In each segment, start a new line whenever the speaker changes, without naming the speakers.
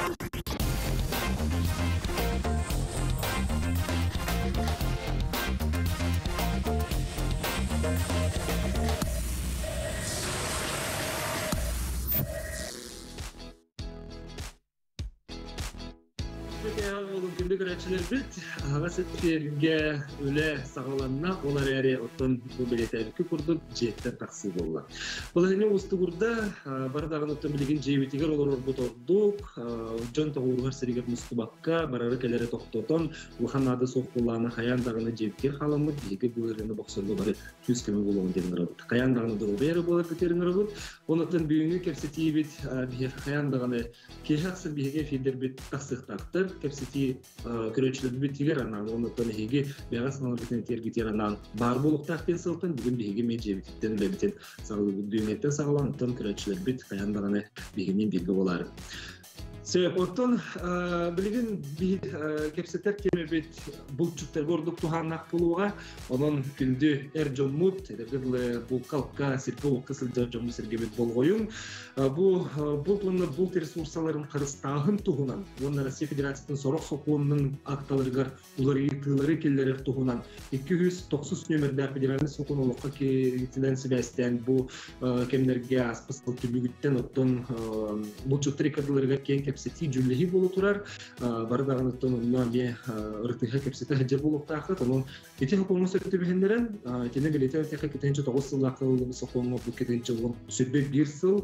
Günlük üreticiler bit, Ağasıtlarga öyle sağlanına olar eri otun bu biletlerki kurduk cihetten taksi bolla. Olayını ustu burada bardağın otun bilgin cihetiger olur bu torduk. John Tağurgar seriger Mustubakka bararı kelere tohtoton uhanada soğukulağına kayan dağını cihetiger halamı bilgi buyurunu boksörlü bari 100 kemi bulun denir abut. Kayan dağını dolu beri bolar biterin abut. Onutun büyüğünü kepsetiği bit bir kayan dağını keşaksır bilgi fiildir bit taksıhtaktır. Kepsetiği köröçlü bir tiger anan onu tanı higi biraz nol biten tergit yaranan bar buluktaq ten sıltın bugün bigi meje bititten le biten sağlığı düğünetten sağlanıp köröçlü bit kayandağını biginin bilgi bolar. Sebep orton bilgin bir kepseter kemi bit bulçuklar gördük tuhanak buluğa onun gündü erjomut edebirle bu kalka sirko kısılca jomu sergebet bolgoyun bu bultunlar bult resursaların karıstağın tuhunan onlar Rusya Federasyasının sorok sokuğunun aktalarıgar uları yıkıları kelleri tuhunan 290 nömerde federalni sokunolokka kitilen sivesten bu kemlerge aspısıl tübügütten otton bulçukları kadılarıgar ken kepseti cümlehi bolu turar bardağın otton onunla bir ırtıha kepseti hacır buluktağıt onun eti hukumu söktü bihenlerin etine bilete öteki ketenci 9 sıl akıllı sokuğunu bu ketenci sübbe 1 sıl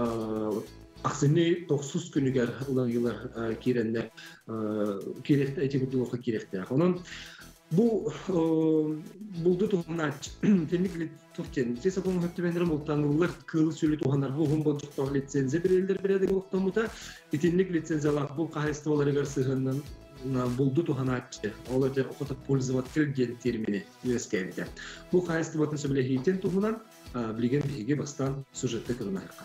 aksine 9 günüger ulan yıllar kirenler kirekte etikutluğu kirekte. Onun bu buldu tohumlar teknikli Türkçenin. Size bunu hep benderim oltanlılar kılı söyle tohumlar bu hum bolcuk toh lisenzi bireldir birede oltanmuta teknik lisenziyalar bu kahestivaları garsıhından buldu tohumlar oladır okutup пользователь термини üyeskende. Bu kahestivatın söyleyiten tohumlar bilgen bilgi bastan süjette kırınarka.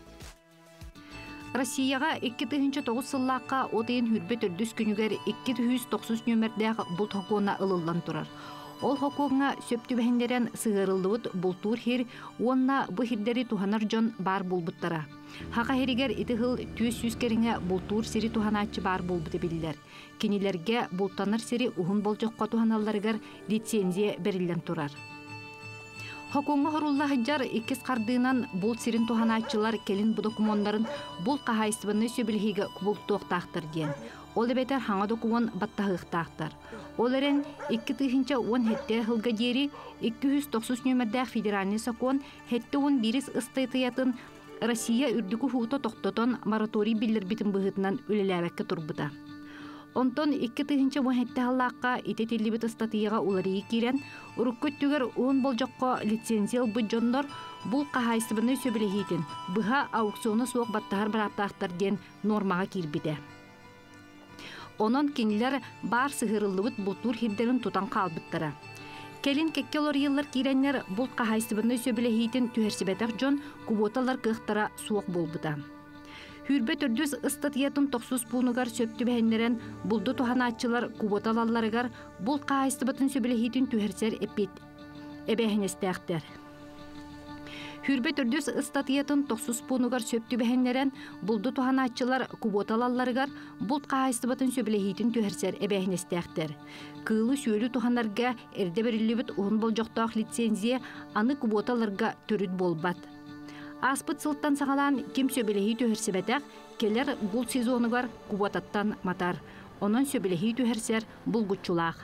Россияға 2009 сыллаққа отайын хүрбет үрдіс күнігер 290 нөмірдәғ бұл хокуына ылылдан тұрар. Ол хокуына сөпті бәхіндерен сығырылдывыд бұл тур хер, онна бұ хирдері туханар жон бар болбыттара. Хақа херігер итігіл түйіс сүскеріңе бұл тур сері туханачы бар болбыты білілер. Кенелерге бұл таныр сері ұғын бол жоққа туханаларығар лицензия берілден тұрар. Хокуңа хорулла хаджар иккис қардыынан бұл сирин туханачылар келин bu документарын бұл қағайсыбыны сөбілхеге күбіл тоқтақтыр ден. Ол бетер хаңа документ баттағықтақтыр. Ол әрен 2010 хетте хылға дері 290 нөмірдәқ федеральный закон хетте 11 ыстайтыятын Россия үрдігі хуғыта тоқтотон мораторий білдір бітін бұғытынан өлеләвәкке тұрбыда. Онтон 2010 халлаққа итетелібет статияға уларығы керен, ұрықкөттігер оң болжаққа лицензиял бұджондар бұл қағайсыбыны сөбілігейтін, бұға аукционы соқ баттағар бараптақтар ден нормаға кербіді. Онын кенілер бар сығырылығыт бұл тур хердерін тұтан қалбыттары. Келін кеккелор еллар керенлер бұл қағайсыбыны сөбілігейтін түхерсібетақ жон күботалар қықтара соқ болбыда. Хүрбет үрдүс ыстатыятын 90 пунугар сөптү бәһеннерен булду туханаачылар куботалаларыгар бул кайыстыбытын сөбелехитин түһерсер эпит эбэһенестээхтер. Хүрбет үрдүс ыстатыятын 90 пунугар сөптү бәһеннерен булду туханаачылар куботалаларыгар бул кайыстыбытын сөбелехитин түһерсер эбэһенестээхтер. Кылы сүйөлү туханарга эрде берилибит уун болжоктоох лицензия аны куботаларга төрүт болбат. Аспыт сылттан сағалан кем сөбелехи төхерсебетәк, келер бұл сезонығар кубататтан матар. Онын сөбелехи төхерсер бұл ғұтчулақ.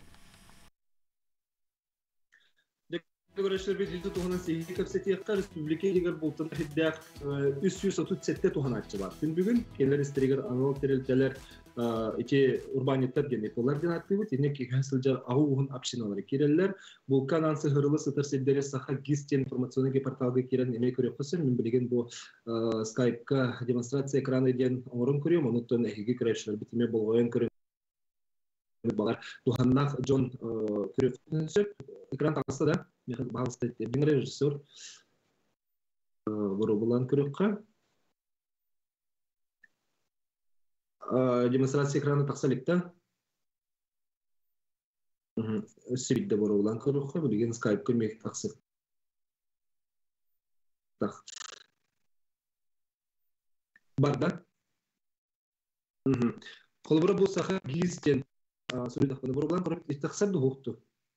Görüşler bir yüzde tuhanan seyirci kapsatiyakka Respublika егер болтын хиддәк 337 туhanatçı var. Bugün keller isteger anal terelteler ити урбаниттар генетолардан активит, ине кихасылжар агуун общиналары киреller. Бул канан сыгырылы сытыр седдере саха гист информационный порталга кирен эме көрөп калсам, мен билген бу Skype-ка демонстрация экраны ден орун көрөм, онуттан эги кирешler битиме болгон көрөм. Балар туханнак Джон көрөп экран тагысы да, мен багыстайт. Бин режиссер бурулан көрөпкө демонстрация экраны тақсаликта. Сирикте боролан көрөккө билген Skype көмек тақсы. Так. Барда. Колбура бу саха гизтен суридахпына бурулан корып иттахсар духукту.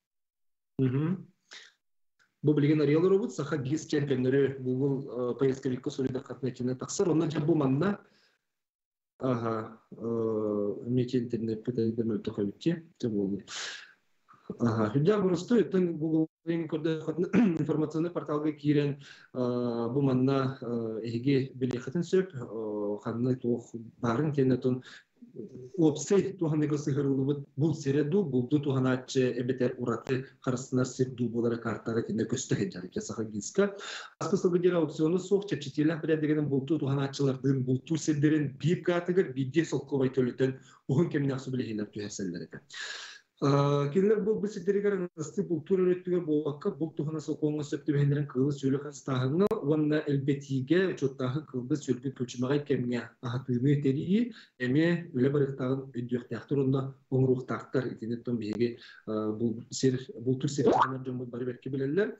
Бу билген ариялар робот саха гиз чемпионнары Google поисковикка суридахатна чина тахсар онна жабу манна ага мече интернет питайдан өлтөхөбүтче те болду. Ага, хүдя бурусту это Google информационный порталга кирен бу манна эге билехатын сөп ханны тох барын тенетон опсы туханныгы сыгырылыбыт бул середу булду туханачы эбетер ураты харысынар сирду болары картага тенде көстөген жары кесаха гиска аспысылгы жер аукциону соқ чепчетелер билдегенен булду туханачылардын булту седдерин бир катыгыр бидде солкобай төлөтөн угун кемне аксы билехилер түһәселләр экен. Кинлер бу бисидеригер насты бул турөттүгө болакка бул тухана соконго сөптүбендерин кылы сөйлө хастагына онна элбетиге чоттагы кылды сөйлө көчмөгай кемге ахатыны терии эме үле барыктагын өддөктактырында оңруктактар интернеттен биге бул сер бул тур сертанар жомбу бары берке билелер.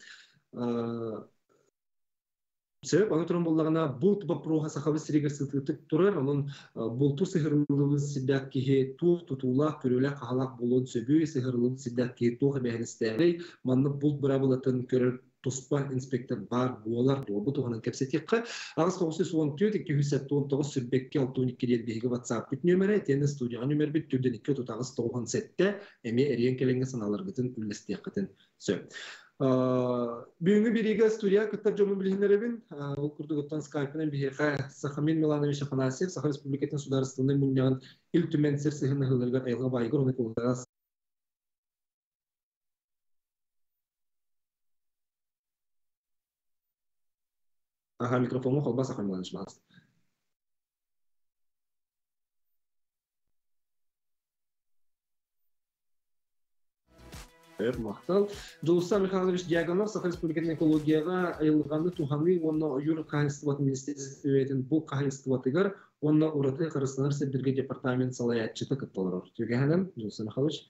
Себеп аны туран боллагана бул бапрога сахабы сирегер сытытып турар, анын бул ту сыгырлыгы сидак кихе ту тутула көрөлө кахалак болон сөбүй сыгырлыгы сидак кихе ту бехнестери манны бул брабылатын көрөр тоспа инспектор бар болар бу туганын кепсетикка агыс 914-219 сүрбекке 612 WhatsApp бит нөмірі тені студия нөмір бит түрден 2 тутагыс 97 эме эриен келенге саналаргытын үллестияккытын сөп. Бүгінгі береге студия күттар жомын білгендеребін, ол күрдігіттен скайпынан бігеға Сахамин Миланович Афанасьев, Саха Республикатын сударыстығының мүннеғын ил түмен сер сығыны ғылырғар айылға байгыр, оны қолдағас. Аға микрофону қолба Саха Миланович бағыз. Мақтал. Жолуста Михайлович Диагонов Саха Республикатын экологияға айылғанды туханы, онна ойыр қайынстыватын министерстветін бұл қайынстыватығар, онна ұраты қарыстанар сәддерге департамент салаятчыты күтталар. Төге әнім, Жолуста Михайлович.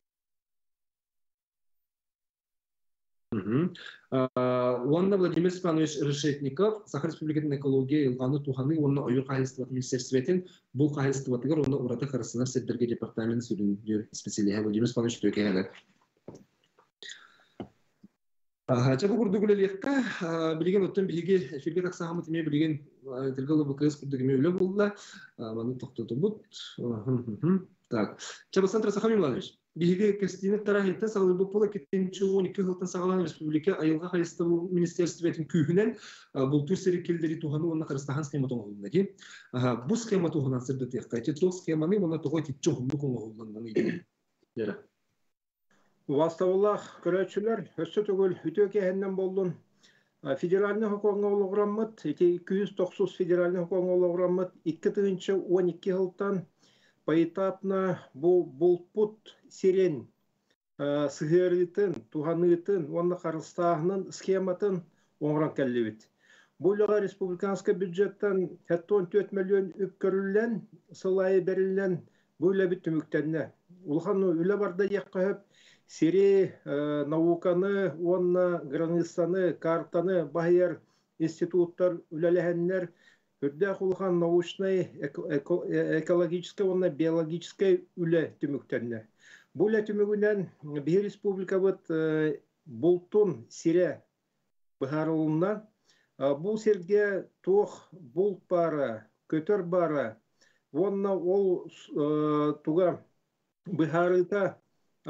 Онна Владимир Степанович Решетников Саха Республикатын экология айылғанды туханы, онна ойыр қайынстыватын министерстветін бұл қайынстыватығар, онна ұраты қарыстанар сәддерге департамент сүріндер специалия Владимир Степанович төге әнім. Жабы күрдігілі леққа, білген өттен бігі эфирге тақсағымы теме білген тілгілі бұқыз күрдігіме өлі болды. Маны тоқтаты бұд. Жабы Сантра Сахамин Миланович, бігі кірстейінік тарахеттен сағылы бұл пола кеттенші 12 ғылтын сағалан республика айылға қайысты министерстветін күйінен бұл түр сері келдері туғаны онына қарыстаған схема тоңғылында ке. Бұл схема тоғынан сырды теққа. Тетіл схеманы онына тоғай тетчі ғылды қоңғылданған еді.
Ваставуллах көрәтшілер, өсі түгіл үтөке әннен болдың. Федеральный хукуңа олығырамыд, 290 федеральный хукуңа олығырамыд, 2-12 ғылтан поэтапна бұл пұт серен сығырытын, туғанытын, онны қарыстағының схематын оңыран кәлі Бұлыға республиканская бюджеттен 14 миллион үп көрілен, сылайы берілен бұлы біт түміктенне. Улхану үлі барда еққығып, Сири науканы, онна границаны, картаны, байыр институттар үлеләһәннәр, үрдә құлған научный, экологический, онна биологический үле түміктенне. Бұл үле түмігінен бір республика бұд бұлтын сире бұхарылына, бұл серге тоқ бұлт бары, көтір бары, онна ол туға бұхарыта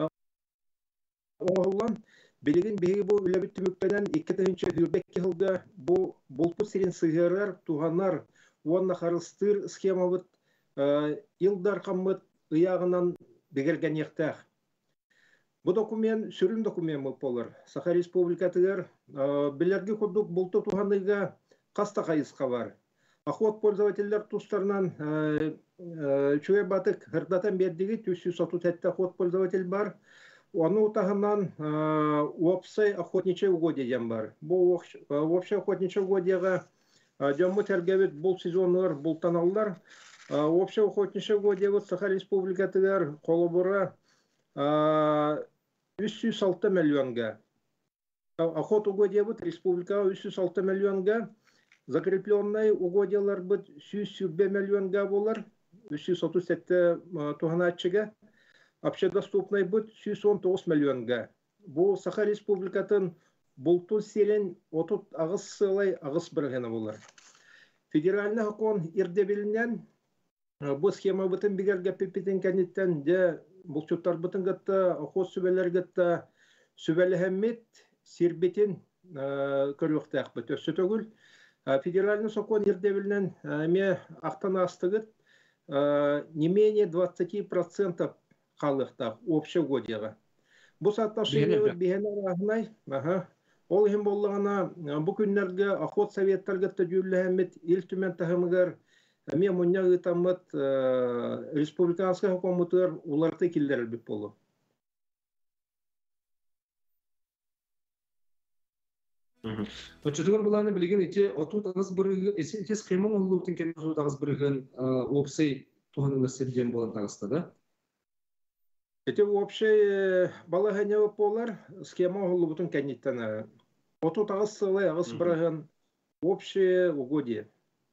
Оğlan, bilgin beyi bu ülebit tümükpeden 2-ci hürbekki hılda bu bulpu sirin sığırlar, tuğanlar, onunla karıstır skemabıt, yılдар kammıt ıyağından begergen yektağ. Bu dokumen, sürün dokumen mı olur? Saha Respublikatıgar, bilergi kurduk bultu tuğanıga kasta kayısqa var. Ahvat pользователлер тустарынан çöğe batık hırdatan berdigi 330 ahvat pользователь бар. Оны утағынан опсай охотничий угодиям бар. Бұл вообще охотничий угодияға жамы тәргәбет бұл сезонлар, бұл таналар. Вообще охотничий угодия Саха Республикатығар қолы бұра 306 миллионға. Охот угодия республикаға 306 миллионға. Закрепленный угодиялар 100 миллионға болар. 337 туһанаатчыга общедоступный бут 119 миллионга. Бу Саха Республикатын булту сирен отут агыс сылай агыс биргені болар. Федеральный хокон ирдебилинен бу схема бутын бигерге пипитин кенеттен де булчуттар бутын гатта охос сүбелер гатта сүбеле хэммит сирбитин көрүктәк бит өссөтөгүл. Федеральный сокон ирдебилинен ме актана астыгыт не менее 20% қалықты общегодияға. Бұл соотношение бігені рағынай, ол ем болғана бұл күнлерге охот советтарға тәдюлі әмет ел түмен тағымығар әме мұння ғытамыт республиканская хокомутыр оларды келдер әлбіп болу.
Өтчетігін бұланы білген ете отут ағыз бірігін, ете сқемің олу өтін кені отут ағыз бірігін опсай туғаныңыз серден болан тағысты да?
Это общее балагане полар схема голубутун каниттана. Оту тагыс сылай агыс браган общее угодие.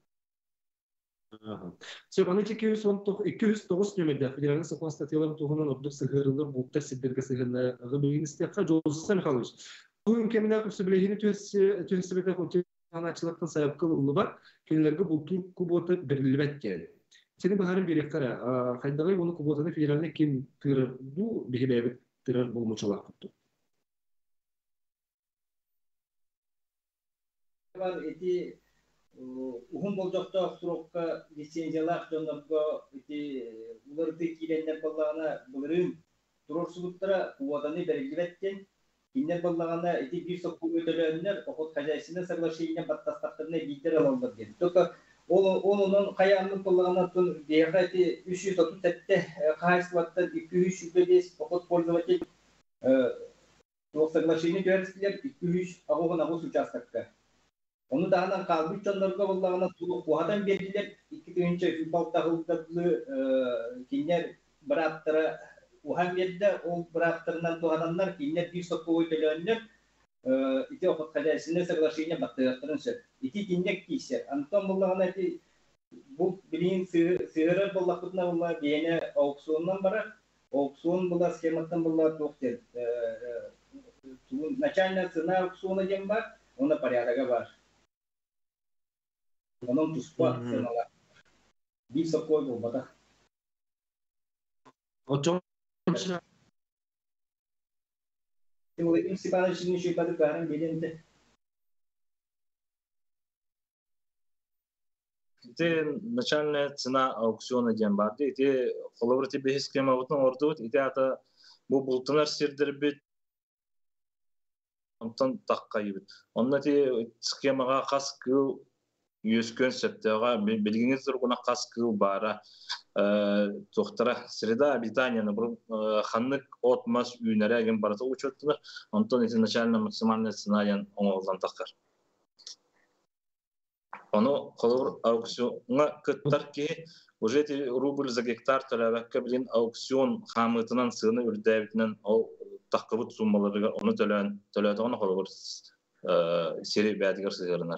Сөп аны 209 нөмірде федеральный закон статьяларын туғынан обдық сығырылыр бұлттар сетберге сығырына ғыбығын істеққа Жолсызсан Михайлович. Бүгін кеміне көпсі білегені түйінсібеті қончылықтың сайапқыл ұлы бар, кенелерге бұлттың күботы бірілібәт келді. Сені бағарын берек қара, қайдағай оны күботаны федеральный кем тырыр бұл бейбәбі тырыр болмычалақ құтты.
Эти ухун болжақта сұраққа лицензиялақ жонларға уларды кейленнер балағына бұлырым тұрорсылықтара күботаны бәрілбәттен киннер балағына бір соққы өтілерінер оқыт қажайсына соглашение баттастақтарына бейдер алалар деді. Onun kayanlık kullanılan değerli 337 kahırsıvatta 200 şüpheliyiz. Fakat polizavatik soğuksaklaşığını görürsüler 200 ağıqın ağız uçastakta. Onu dağından kalbı uçanlarga vallağına tuğuk buhadan verdiler. 2 önce hübbal tağıldıklı kinler bıraktıra uhan verdi. O bıraktırından tuğadanlar kinler bir soğuk oyduğunlar. İti okut kadersinde soğuksaklaşığına baktırırtırın söz. İki kinnek kişiler. Anton bullağına bu bilin sığırır bullağına bullağı beyine auksiondan barar. Auksion bullağı skemattan bullağı doktor. Начальная цена аукциона дем бар, ona порядога бар. Onun tuspaq cenalar. Bir sokoy bu bada.
Oçon.
Şimdi ilk siparişini şu kadar garan belirdi.
Это начальная цена аукциона дем барды. Это коллаборатив схема бутун ордут. Это ата бу бултунар сирдирбит. Онтон таккайбыт. Онна те схемага кас кыл юскөн септега билгиңиздер гуна кас кыл бара. Тоқтара среда обитания на ханнык отмас үйнереген бараты учеттилер. Онтон изначально максимальная цена ян оңолдан таккар. Оно колор аукционга кыттар ки уже рубль за гектар төлөбөккө билин аукцион хамытынан сыны үрдәбитинен ол таккыбыт суммаларга оны төлөдөгөн колор сери бәдигер сыгырынар.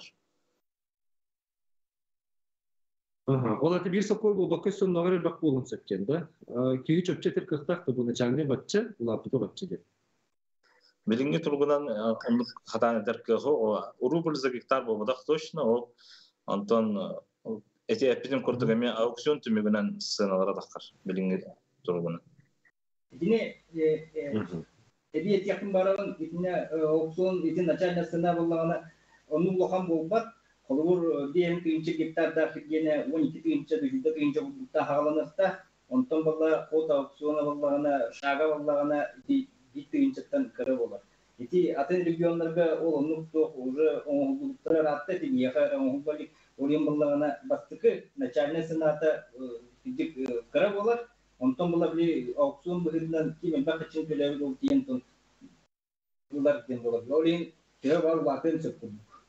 Ол это bir sokoy bu bakış sonları bak bulun sepkende. Ki çöpçetir kırtak da bu начальный batçı, laptop batçı diye.
Билинги тургунан onu хатан этерке о рубль за гектар бу бадак точно о Антон эти эпидем курдугами аукцион түмүгүнөн сыналара таккар билинги тургунан.
Yine ebiyet yakın baralım yine auksion için начальная цена bullağına onu lokan bolbat. Kolur diyelim ki ince hektar da yine 12 ince de 100 ince da havalanırsa ondan balla kota aksiyona ballağına şaga ballağına 1 inçten kırı olur. İti aten regionlarda olumlu уже onluklara rahatta diye onluk oraya ballağına bastıkı начальная цена-та dik kırı olur. Ondan balla bir aksiyon bugünden kimin bakıcın tölevi ol diyen ton bunlar diyen olur. Oraya kırı var vaktin çıktı.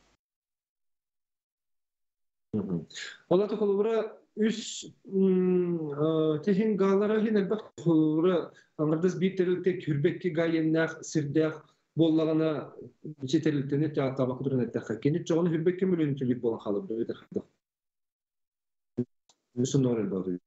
Олар толгора үс техин галлара хинер бак толгора аңгырдас биттерилте күрбекке гайеннах сирдах боллагана бичетелилтене таба кудурун эттак кенет жогону хүрбекке мөлөнчүлүк болгон халып өтө хадо. Müsün doğru doğru.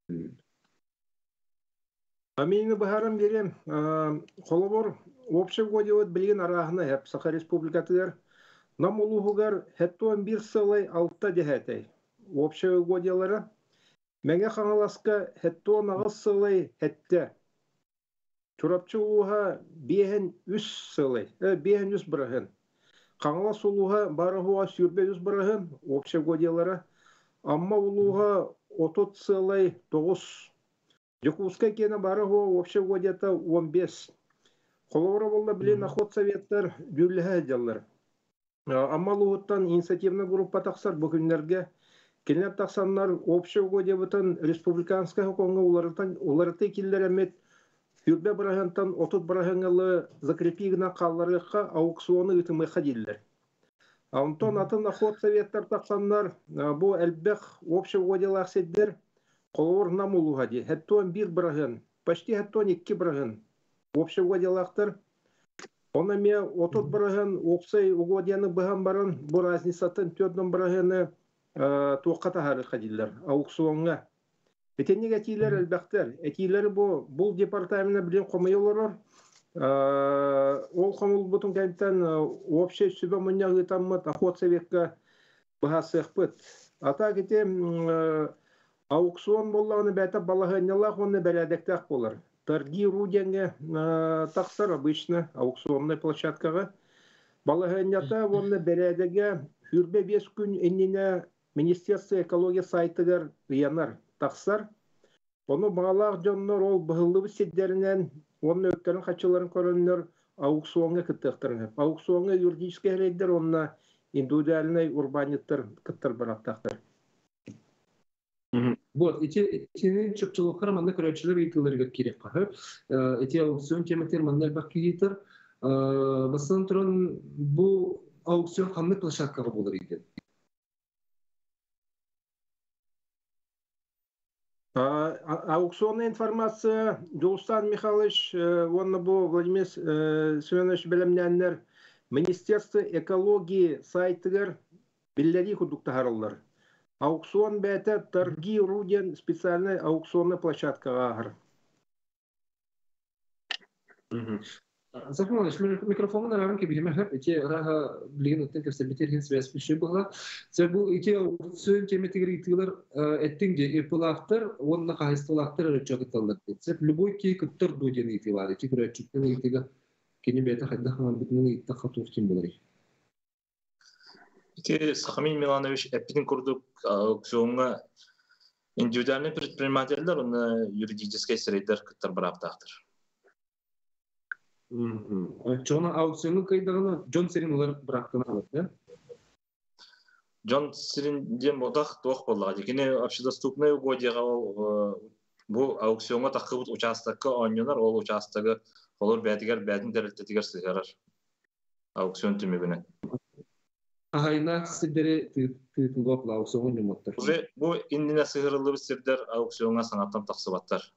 Амины бахарам берем. Холобор общегодиот билген арахына хеп Саха Республикатыгар. Нам улугугар хеттуан бир сылай алта дехетей. Общегодиялары. Мәңе хаңаласка хеттуан ағыз сылай хетте. Чурапчы улуға бейхен үс сылай. Бейхен үс бірахын. Хаңалас улуға барахуа сүрбе үс бірахын. Общегодиялары. Амма улуға отот сылай 9. Якутска кена бары го общегодията 15. Холовра болда билен охот советтер жүрлігі әдялар. Амма луғыттан инициативна группа тақсар бүкіндерге кенет тақсаннар общегодиятын республиканска хоконға оларыты келдер әмет хүрбе бірағантан отут бірағанғалы закрепигіна қалларыққа аукционы үтімайқа дейділер. Антон атын охот советтер тақсаннар бұл әлбәқ общегодиялар седдер Колор нам улугади. Хеттуан бир брагын. Почти хеттуан 2 брагын. Общегодиялақтар. Она ме отот брагын, оксай угодияны быган барын, бу разницатын төдден брагыны тоққата хары қадиллер. Аукционға. Этенеге әтейлер әлбәқтер. Әтейлері бұл департаментна білен қомай оларар. Ол қомыл бұтын кәнттен общай сүбе мұнияғы таммат охот советка бұға сықпыт. Ата кете аукцион боллағыны бәті балағынялақ оны бәрәдіктәк болар. Торги руденге тақсар обычно аукционной площадкаға. Балағынята оны бәрәдіге хүрбе 5 күн әніне Министерство экология сайтыгар янар тақсар. Оны бағалақ жоннор ол бұғылы седдерінен оны өктерін қачыларын көрінер аукционға кіттіқтірін. Аукционға юридический әрейдер онына индивидуальный урбаниттер кіттір бірақтақтыр.
Вот, эти чөпчіліктер маңда көрәтшілер екілерге керек қағып. Эти аукцион темектер маңда бақ кейтір. Басынан тұрын бұл аукцион қамны площадкаға болыр екен.
Аукционная информация Дулстан Михайлович, он был Владимир Семенович Белемняннер, Министерство экологии сайтыгар биллери худуктахарылар. Аукцион бәті торги руден специальный аукционный площадкаға ағыр.
Захар Иванович, микрофонын арағын кебелеме ғып, эти раға білген өттен көрсетбетерген связь піші бұға. Бұл эти аукцион теметігер етігілер әттің де епілақтыр, онына қағыстылақтыр өртчағытталдар. Любой кей күттір дуден етігілер, эти көрәтчіктің етігі кені бәті қайда қаман бүтінің етті қатуықтен болар.
Сахамин Миланович әппетін көрдік аукционға индивидуальный предпринимательдер, оны юридический срейдер күттір бір аптақтыр.
Çoğuna auksyonu kaydağına John Serin olarak bıraktığını anlattı.
John Serin'den modaq toq bollar. Yine общедоступное угодияға bu auksyonga taqıbıt участокка oynuyorlar. O участогы olur bәтигер бәтин дәрелтетигер сыгаrar. Аукцион түмегіне.
Ahayna sizleri tütülüqla auksyonu oynamoqtar.
Bu indine sığırılы bizler auksyonga sanattan taqsıbattar.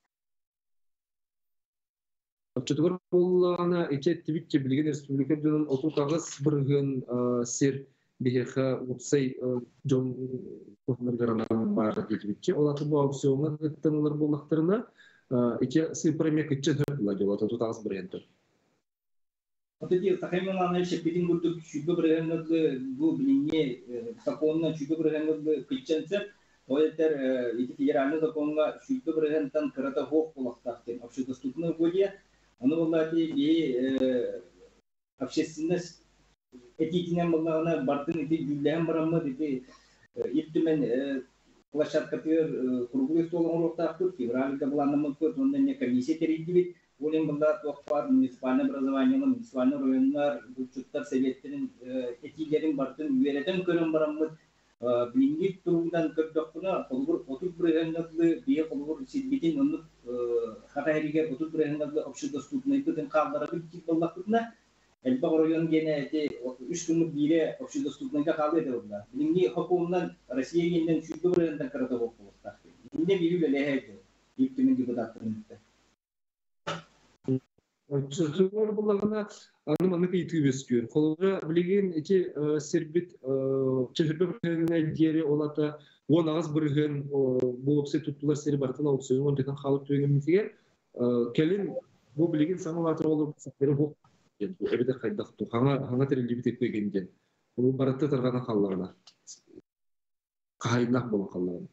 Çocuklar bollarına etibikçe bilgen respublikadan otun kağız bırgın sir biheha utsay John Kohmergarana var etibikçe. Olatı bu auksyonga gıttanılar bollaqtırına eke sıpremek için hırla jolata tutağız brender.
Отеди тахаймана шепетин гурдук шүбө брегенлеги бу билинге законна шүбө брегенлеги киченсе тойтер эти федеральный законга шүбө брегентан кырата хок булактактен общедоступный угодия аны буллати би общественность этитинен буллагына бардын эти жүлден барамы деди иттимен площадкатыр круглый стол урактактыр федеральный буланымы көт онда не комиссия теридибит Олен бұлда тоқпар муниципальный образование, муниципальный районлар, бюджеттер советтерін, этилерін бартын, үйеретін көрін барамыз. Білінгет тұрғыдан көпдоқпына, қолғыр 30 бірігенлігі, бейе қолғыр сетбетін ұнып, қата әриге 30 бірігенлігі общедоступный бұтын қалдары бүттік болдақпытына, әлбақ район гене 3 күнлік бейре общедоступныйға қалды еді бұлда. Білінге хокуымнан Россия генден 3 бірігенлігі қыраты болып болыстақты. Білінде бейі бәлі әйді, ептімен депутаттырын
Çocuklar bulağına anımanı kıytı Kolga bilgin iki serbit çözülme bölümüne diğeri olata on ağız bırgın bu opsiyon tuttular seri barıtına opsiyon ondan halıp tüygen mitiye kelin bu bilgin sana vatır olur sakları bu bu evde kaydak tu hanga terili bir tekme gengen bu barıtta targana kallarına kahaynak bolu kallarına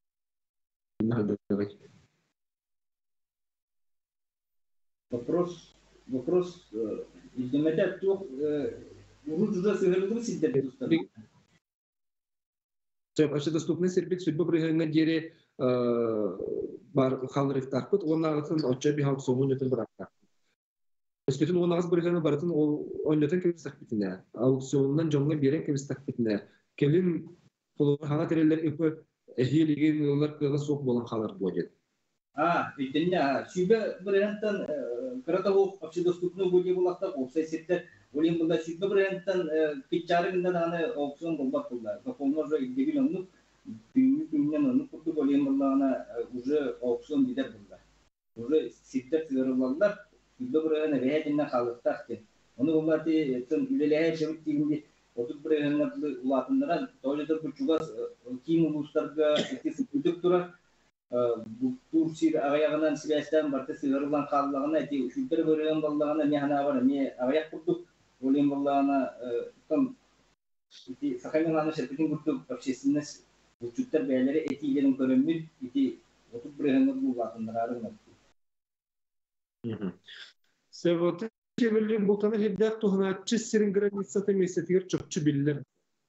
Вопрос изумляет то, уже сыграли всегда доступно.
Общедоступный сервис судьба прыгания дери бар халрык тарпыт, оннағытын отча бихалк соңын өтін бұрақта. Өскетін оннағыз прыгания барытын ойнатын кемістақ бітіне, аукционынан жоңға берен кемістақ бітіне. Келін қолығы хана терелер үпі әхиелеген олар кыға соқ болан қалар болады.
Видно, сюда вариантан городов общедоступного будет булакта, обсессивте, олим была сюда вариантан печары на данный аукцион булакта, как он уже дебилом, ну, курту олим была она уже аукцион бедер была, уже ситер цирвалдар, сюда вариант реально халыктахте, он была те, тем илелея чем тимди, вот тут вариант улатындаран, тоже это почугас киму устарга, эти субтитура Турсир аяғынан сибәстән барты сыгырылан қаллағына әте үшілтір бөреген баллағына не хана бар, не аяқ құрдық, олен баллағына там сақаймен шәрпетін құрдық, общественность үшілтір бәлері әтейлерін көрінмейді, әте отып бөрегенді бұл лақындар арығын
өтті. Сәваты жемірлен бұлтаны хелдәк тұғына чыз сирин границаты месетігер чөкчі білілер.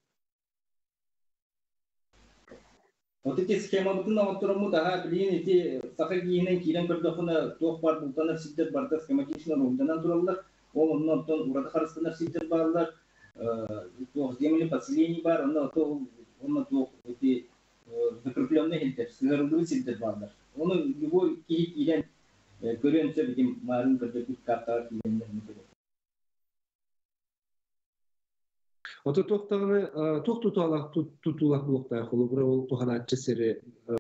Вот эти схемы бутын авторому да блин эти сахагиенен кирен көрдөкүнө ток бар бултанар ситтер барда схематично рулданан туралар ол оннотон урада харыстанар ситтер барлар ток земли поселений бар онно ток эти закрепленные хилтер сыгырылдуу ситтер барлар оны любой кирен көрөнсө битим марын көрдөк карталар кирендер
Ото тоқтағаны тоқ тұтулақ бұлықтай қолы бұра ол тоған атчы сәрі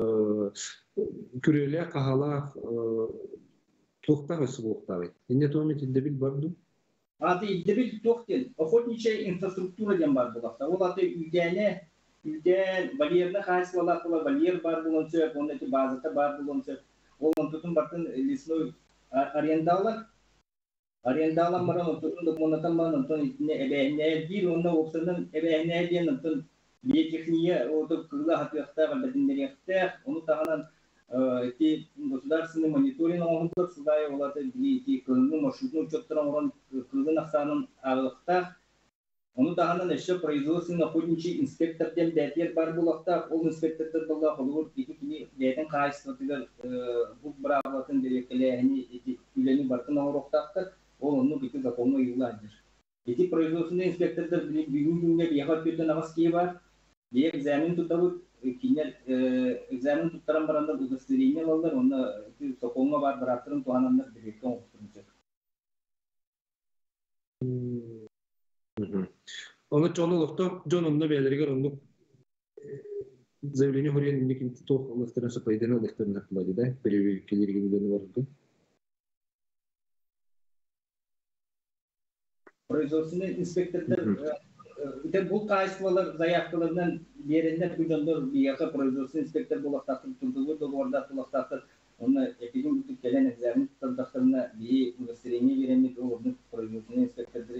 күрелі қағалақ тоқтақ өсі бұлықтағы. Енде тоғымен тілдебіл барды?
Аты тілдебіл тоқтен, охотничая инфраструктура ден бар бұлықта. Ол аты үйден барьерні қайсы балақылы, барьер бар бұлынсы, оның әті базыты бар бұлынсы. Ол тұтын бартын лесной арендалар. Арендалан маран отурун документан маран онтон итне эбэхнэ бир онна опсанын эбэхнэ диен онтон биотехния ото кыла хатыахта бардиндерехтэх ону тагынан эти государственный мониторинг оңдор сылай олаты эти кылны маршрутный учеттан орон кылын аксанын агыктах ону тагынан эше производственный охотничий инспектор ден бэтер бар булактах ол инспектордор болла холур эти кини бэтен кайсытыгар бул бравлатын берекелени эти үлени бартын орохтактар ол онну бити законно юладыр. Эти производственные инспектордар бүгүн күнгө бияхат берден агас кие бар. Бия экзамен тутабыт, кинер экзамен туттаран баранда удостоверение алалар, онна законно бар бараттырын туанандар берекке оңтурунча.
Оны чонолукта жонунда белергер онну заявление хорен никин тох лыктырасы пайданы лыктырына кылады да, перевелкелерге билени барды.
Производственный инспектордар бұл кайсылар заявкаларынан беренде күжөндөр бияка производственный инспектор булактактыр турдугу договорда булактактыр оны эпидем бүтүп келен экзамен тандактарына бии удостоверение беремит ордун производственный инспектордор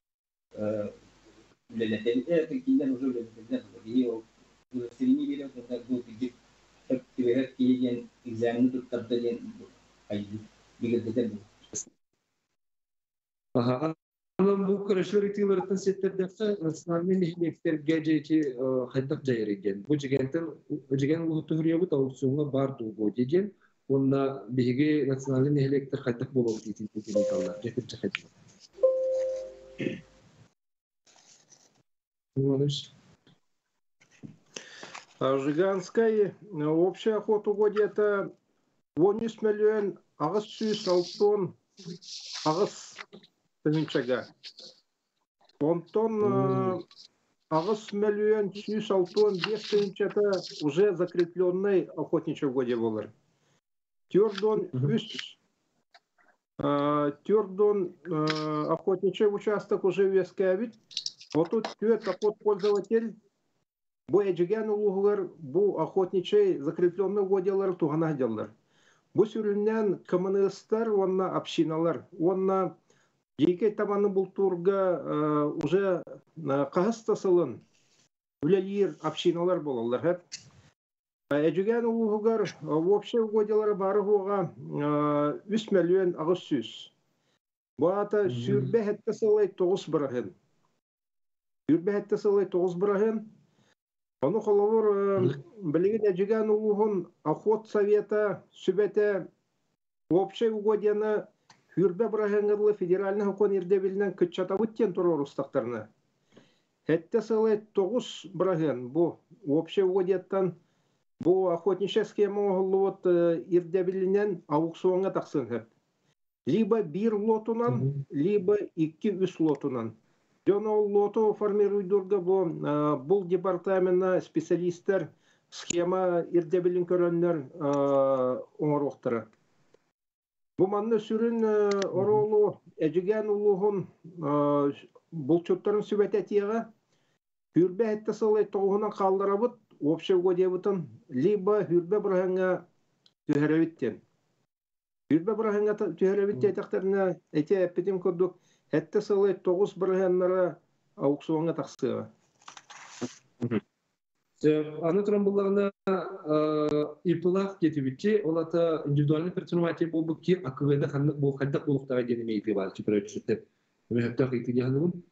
үлелетелер киндер уже үлелетелер бии удостоверение берет онда бул тиги тиберет киген экзамен туттарды ден айды бигердетер
Bu karışlar itibaratan setlerdeğse nasyonel nihilekler gececi haydak jayırgen. Bu jigen ulutu hürriye bu tavuksuğuna bar tuğu diyeceğim. Onda bihige nasyonel nihilekler haydak bolu diyetin kallar. Cekir cekir.
Жиганская общая охота годе это 10 миллион агыс сүйіс алтон агыс Тынчага. Онтон агыс миллион сүйіс алтон 5 тынчата уже закрепленный охотничий годе болар. Тёрдон үс Тёрдон охотничий участок уже вескавит. Вот тут тёт охот пользователь. Бу эджиген улугулар, бу охотничий закрепленный угодьялар тугана делар. Бу сүрүннен коммунисттар, онна общиналар, онна жеке табаны бул турга уже кагыстасылын үлелир общиналар болалар. Эджиген улугулар вообще угодьялары бары хуга 3 миллион агысүз. Бу ата сүрбе хетте сылай 9 бырахын. Сүрбе хетте сылай 9 бырахын. Onu kolor bilgin ejigan uluğun охот совета sübete общий угодьяны хүрбе брахенгырлы федеральный хокон ирдебилинен кытчатабыттен турор устактарына. Хетте сылай 9 брахен бу общий угодьяттан бу охотничья схема оголлуот ирдебилинен аукционга таксын хеп. Либо 1 лотунан, либо 2-3 лотунан. Дёнол лото формируйдурга бул департаментна специалисттер схема ирдебилин көрөннөр оңоруктары. Бу манны сүрүн оролу эжиген улугун булчуттарын сүбете тияга хүрбе хетте сылай тогунан калдырабыт общий угодьябытын либо хүрбе браханга түһәрәбиттен. Хүрбе браханга түһәрәбитте тактарына эте эппетим көрдүк. Хетте сылай 9 браханнара аукционга таксыга.
Аны туран буллагында ипылак кетибичи, олата индивидуальный предприниматель болбу ки АКВда ханнык бул хаддак булуктага денеме ипи бар, чүпөрөчүтеп. Мехтак итиге ханыбын.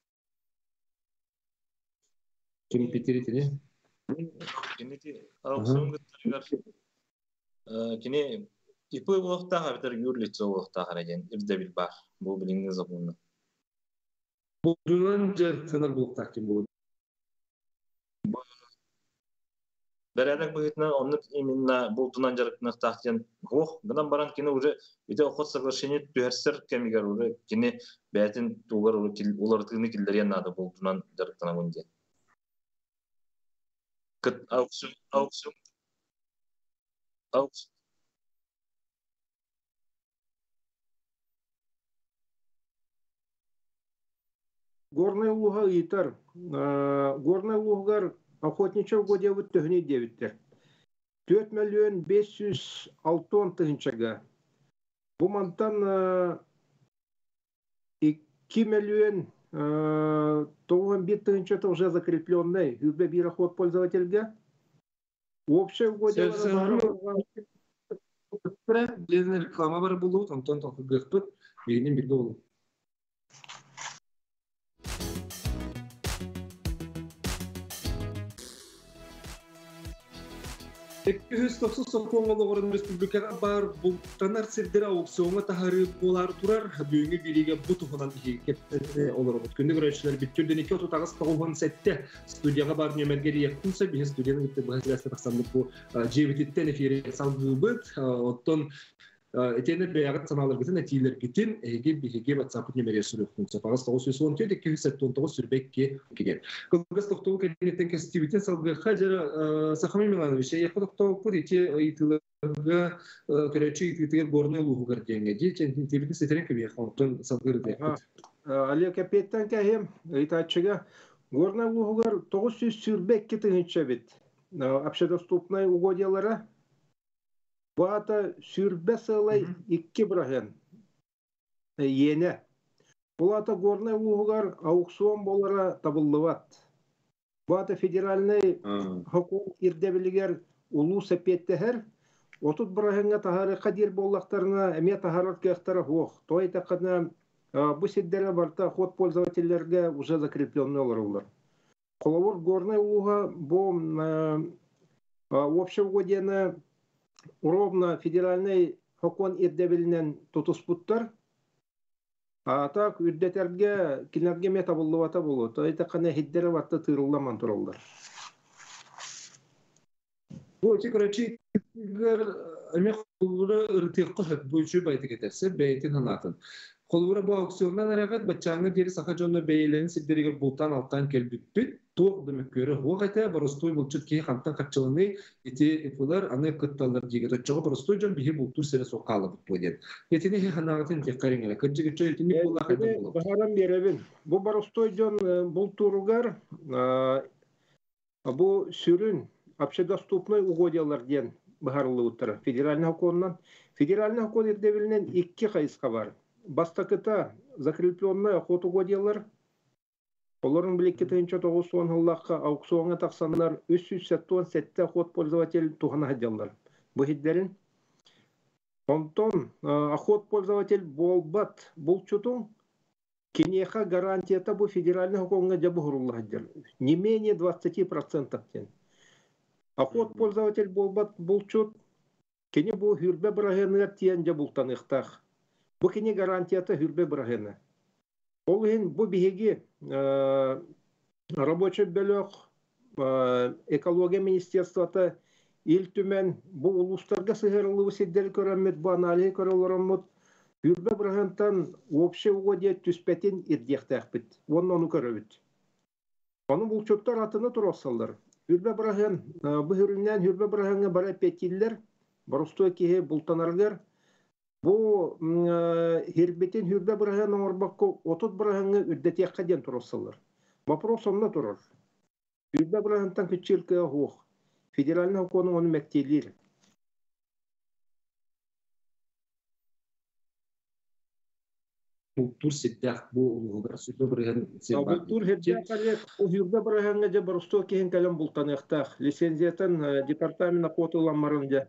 Ким питиритине?
Кинети аукцион гыттаргар. Кине ипы булуктага битер юрлицо булуктага реген ирдебил бар. Бу билиңиз закону.
Бу дуран жер сынар булуктак ким болот.
Берәнек быгытна онны именно бултунан жарыкны тахтен. Ох, гынан баран кине уже бите охот соглашение түһәрсер кемигер уже кине бәтин тугар улар тыны килдерен нады бултунан жарыктана бунде. Кыт аукцион
Горный луга итар. Горный лугар охотничий угодьябыт төһүнү дебиттер. 4 миллион 506 тыгынчага. Бу мантан 2 миллион 91 тыгынчата уже закрепленный. Хүрбе бир охот пользовательге. Общий угодьялары
бар. Реклама бар болот, онтон гыктык, биринен бирге болот. Соқоңолоғырын республикаға бар бұлттанар сірдері аукционға тахары болар тұрар бүйінгі бириге бұтығынан кептеді олар бұт. Күнді көрәшілер біттірден 2 отутағыз тоғылған сәтті студияға бар нөмергері ектімсі, бейін студияның үтті бұға сірәсті тақсандық бұл жебететтен эфире салғы бұд. Оттон этени бәягат саналар гитин этилер гитин биге WhatsApp нөмере сүрөктүн сапагыс 910-279 сүрбекке кеген. Кылгыс токтоо кенеттен кестибитен салгы хажара Сахамин Миланович яқы токтоо пурити итилерге көрөчү итилер горный лугар денге дечен тибити сетерен кебе хонтон салгырды.
Олег Капеттан кахем итачыга горный лугар 900 сүрбекке тыгынча бит. Общедоступный угодьялары Бата сүрбе сылай 2 брахен ене. Булата горный лугар аукцион болара табыллыбат. Бата федеральный хокук ирдебилигер улу сепеттехер. Отут брахенга тахары кадир боллактарына эме тахарат кехтара хох. Той такына бу сиддере барта ход пользовательлерге уже закрепленный олар. Коловор горный луга бу общеугодьяны Уровна федеральный хокон ирдебилинен тутуспуттар. А так үрдетерге кинерге метабуллубата болот. Айта кана хиддере ватта тырылламан туралдар.
Бу чикрачи гер эмек булгы ыртыкка бөлчү байты кетерсе бейтин ханатын. Kolura bu aksiyondan aragat bachangı deri sakajonda beylerin sidderige bultan alttan kelbüppüt. Tuğ demek göre o gata barostoy bulçut ki hamtan kaççılını eti epular anı kıttalar diye toççağı barostoy jon bihi bultur sene sokalı bu poyden. Etini he hanagatın tekkarengele kıcı gıcı etini bulla haydan bulla.
Baharam berebin. Bu barostoyjon bulturugar bu sürün общедоступный угодьялар диен баһарлы утыра. Федеральный законнан. Федеральный закон эрдебилинен 2 кайыска бар. Бастакыта закрепленный охот угодьялар. Оларын билекке 910 жыллакка аукционга таксаннар 377 охот пользователь тухана хадjallar. Бу хиддерин онтон охот пользователь болбат булчутун Кинеха гарантията бу федеральный законга жабы хурулла хаджар. Не менее 20% тен. Охот пользователь болбат булчут кене бу хүрбе брагенер тиен жабултан ихтах. Бу кене гарантията хүрбе брагена. Ол ен бу биһиги рабочий бөлөк экология министерството ил түмен бу улустарга сыгырылуу сиддер көрөмөт бу анализ көрөлөрөмөт. Хүрбе брагентан общий угодия түспетин ирдияхтахпыт. Оны көрөбүт. Аны булчуттар атыны турасалар. Хүрбе браген бу хүрүннән хүрбе брагенге бара петиллер, барустой кие бултанарлар. Бу хирбетин хүрбе браген орбакка 30 брагенге үддетиякка ден турасалар. Вопрос онна турар. Хүрбе брагентан күчилке хук. Федеральный законның оны мәктелер.
Bultur siddaq bu uluglar sütü birgen
Bultur hejjaqalek o hürbe birgenге же барустой киһин калем бултан яхтах. Лицензиятан департамент акотуламарында.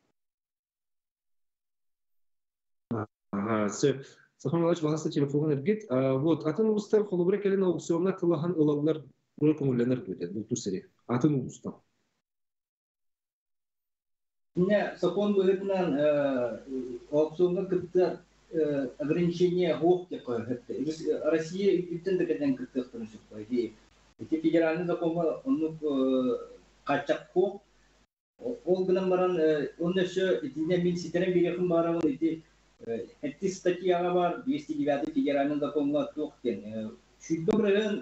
Ага, Саханович бағасы телефонға әргет. Вот, атын ұлыстар қолыбыра кәлін аукционна қылаған ұлалар бұра көңілленер көтеді, бұл түрсері. Атын ұлыстар.
Міне, сапон бұғытынан аукционға күтті ограничения гохти Россия үттен декаден кыртык турушуп койди. Эти федеральный законга onu качак хок. Ол гынан баран он еще этине мин ситерен бирехин барабын эти эти статьяга бар 209 федеральный законга токтен. Шүддөгрен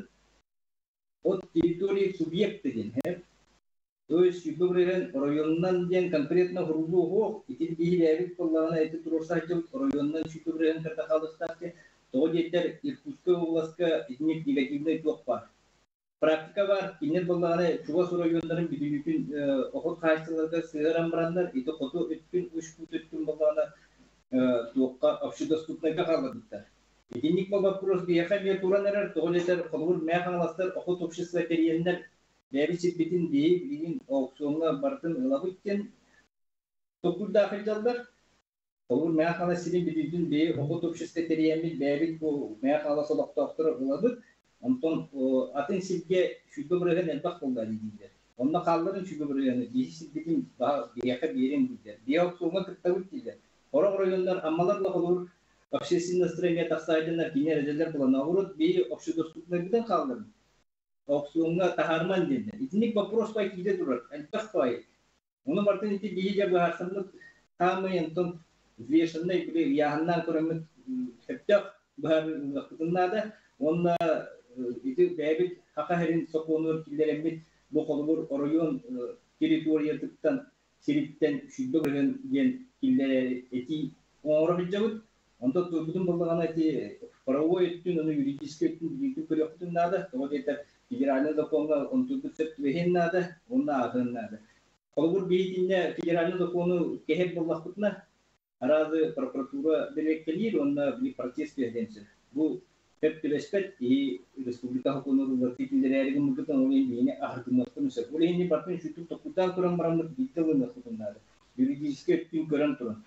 от территории субъекты ден. То есть шүддөгрен районнан ден конкретно хурулуу хок. Эти биребит колларына эти турушачыл районнан шүддөгрен картахалыстарты. То деттер Иркутская областка этник негативный ток бар. Практика бар. Кинер болланы Чуваш райондарын бидүгүн охот кайсыларга сыгыран барандар. Эти кото өткүн 3 фут өткүн болланы токка общедоступныйга калдыктар. Этник бул вопрос бияха бия туранер то деттер колур механластар охот общество терьендер Бәбисит битин дейі білген аукционға бартын ұлабыттен тоқыр дақыл жалдар. Олар мәқала сирен бітін дейі оқыт общество териямен бәбіт бұл мәқала солақтақтыры ұлабыт. Онтон атын сирге шүді бірген әлбақ болдар дейдер. Онда қалдырын шүді біргені бәбисит бітін бияқа берен дейдер. Бия аукционға кірттауыт дейдер. Орақ райондар аммаларла олар общественный настроение тақсайдынар кенер әжелер бұлана ұрыт бейі общедоступнығыдан қалдырын. Аукционга тахарман dedi. İtinik вопрос pay kide durur. Elbette pay. Onu bartın iti bihice baharsanlık tamamen ton vişanay bile yahandan kuramit hepte bahar vakitinde onda iti bebit hakaherin sokonur killeremit bu kolur orayon teritoriyatıktan siritten şüddü gelen killere eti onu bilcevut. Onda bütün bulduğuna eti правовой etkin onu юридически etkin bilgi körüktün nada. O yeter Федеральный законга он тут вehen надо, он надо. Колбур бейтинне федеральный закону кехеп боллахтына аразы прокуратура береккелир, он били протест берденсе. Бу хеп телеспет и республика закону титилерерин мукутан олен бейне ахыртымастырмысы. Олени бартын шүтүп токутан туран барамдык биттелын насытынады. Юридически өттүн көрөн туран.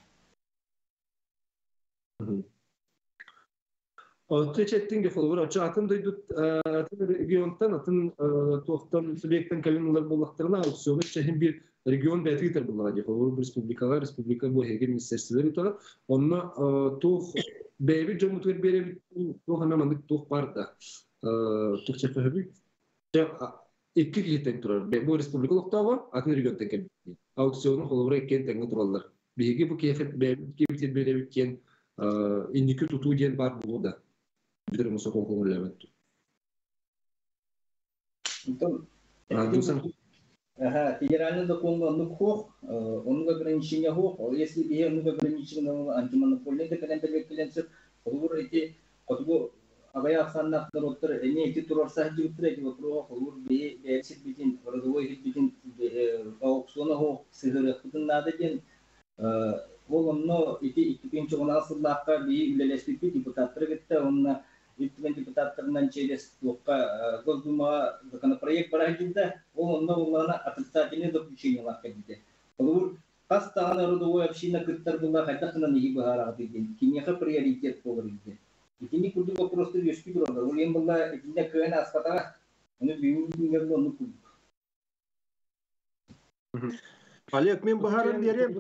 Течеттин гефолвар оча атын дойдут атын регионтан атын тоқтан субъекттен калинлар боллактарына аукционы чехин бир регион бетитер буллага гефолвар республика бу хеге министерстволор утага онна тох беби жомутер беребит тох хамамандык тох барда тох чефеби эки китен турар бу республика локтава атын регионтен калин аукционы холовра экен теңге тураллар биги бу кефет беби беребит кен индики тутуу диэн бар болу да. Бирим сокол көңүллөбөт.
Федеральный закон он ограничения если и он ограничения антимонопольный документ эти агая саннах дороттор эне эти турарса жиптре вопрос холур бе бесит битин родовой битин аукциона хо сыгырыктын надо ден волонно эти 2016-лакка би үлелеспи депутаттар кетти онна Итмен депутаттарынан через Госдума законопроект барайдында, онда оларына отрицательное заключение лаққадыды. Олар қастаған родовой община кыттар бұлла қайдақынан егі бағараға деген, кенеға приоритет болыр еді. Итini күрді вопросты өшпей тұрады. Ол ең бұлла етінде көйін асқатаға, оны беймілдіңгерді оны күрді.
Олег, мен бағарын берем.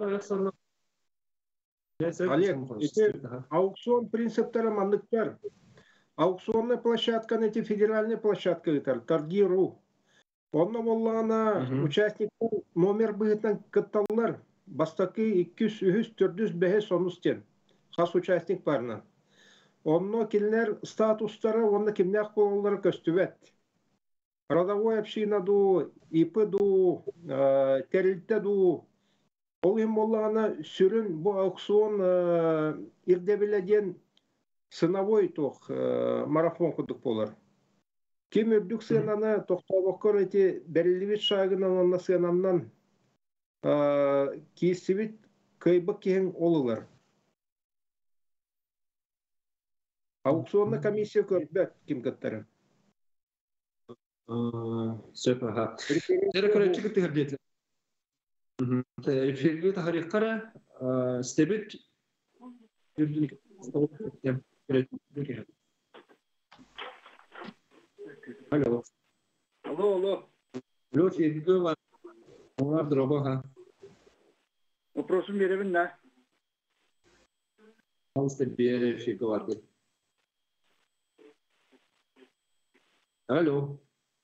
Олег, аукцион принциптары мандықтар. Аукционная площадка, эти федеральная площадка, торги.ру. Онна боллана участниктер номер быгытан кытталлар. Бастакы 200-400 сонустен. Хас участник барынан. Онно келнер статустары, онна кемнях болалары көстүбет. Родовой община ду, ИП ду, терилте ду. Ол ем боллана сүрін bu аукцион ирдебеледен сыновой тох марафон кудук болар. Кем үрдүк сыянаны тоқтабоккор эти берилибит шагынан онна сыянаннан киисибит кыйбык кең олылар. Аукционна комиссия көрбөт ким кыттары.
Сөп аха. Терекөрөчү кыттыгырдет. Эфирге тарихкара стебит үрдүк Алло.
Алло.
Алло, Федор, вам дорога.
Вопросу меревин на.
Пожалуйста, Федор. Алло.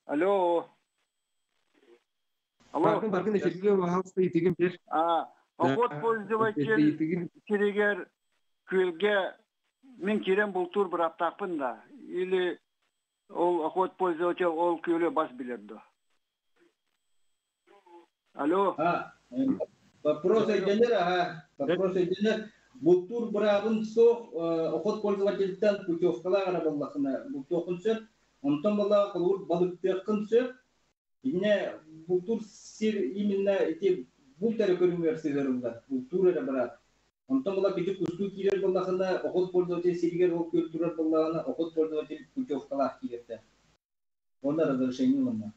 Баркын Федор, пожалуйста, итигин бер.
Охот пользователь керегер көлге мен керем бұл тур бір аптақпын да. Или ол охот пользователь ол көлі бас білерді. Алло.
Вопрос еденер, бұл тур бірағын соқ охот пользовательден путевкалағана боллақына бұл тоқын сөп, онтан болаға қылуыр балықтықын сөп, бұл тур сир именно бұл тәрі көріңер сығырымдар, бұл тур әрі бірақ. Онтан бола кечик куску кирер боллахына охот пользователь сиригер ол көлтүрер боллахына охот пользователь путевкалах кирерде. Онда разрешение онда.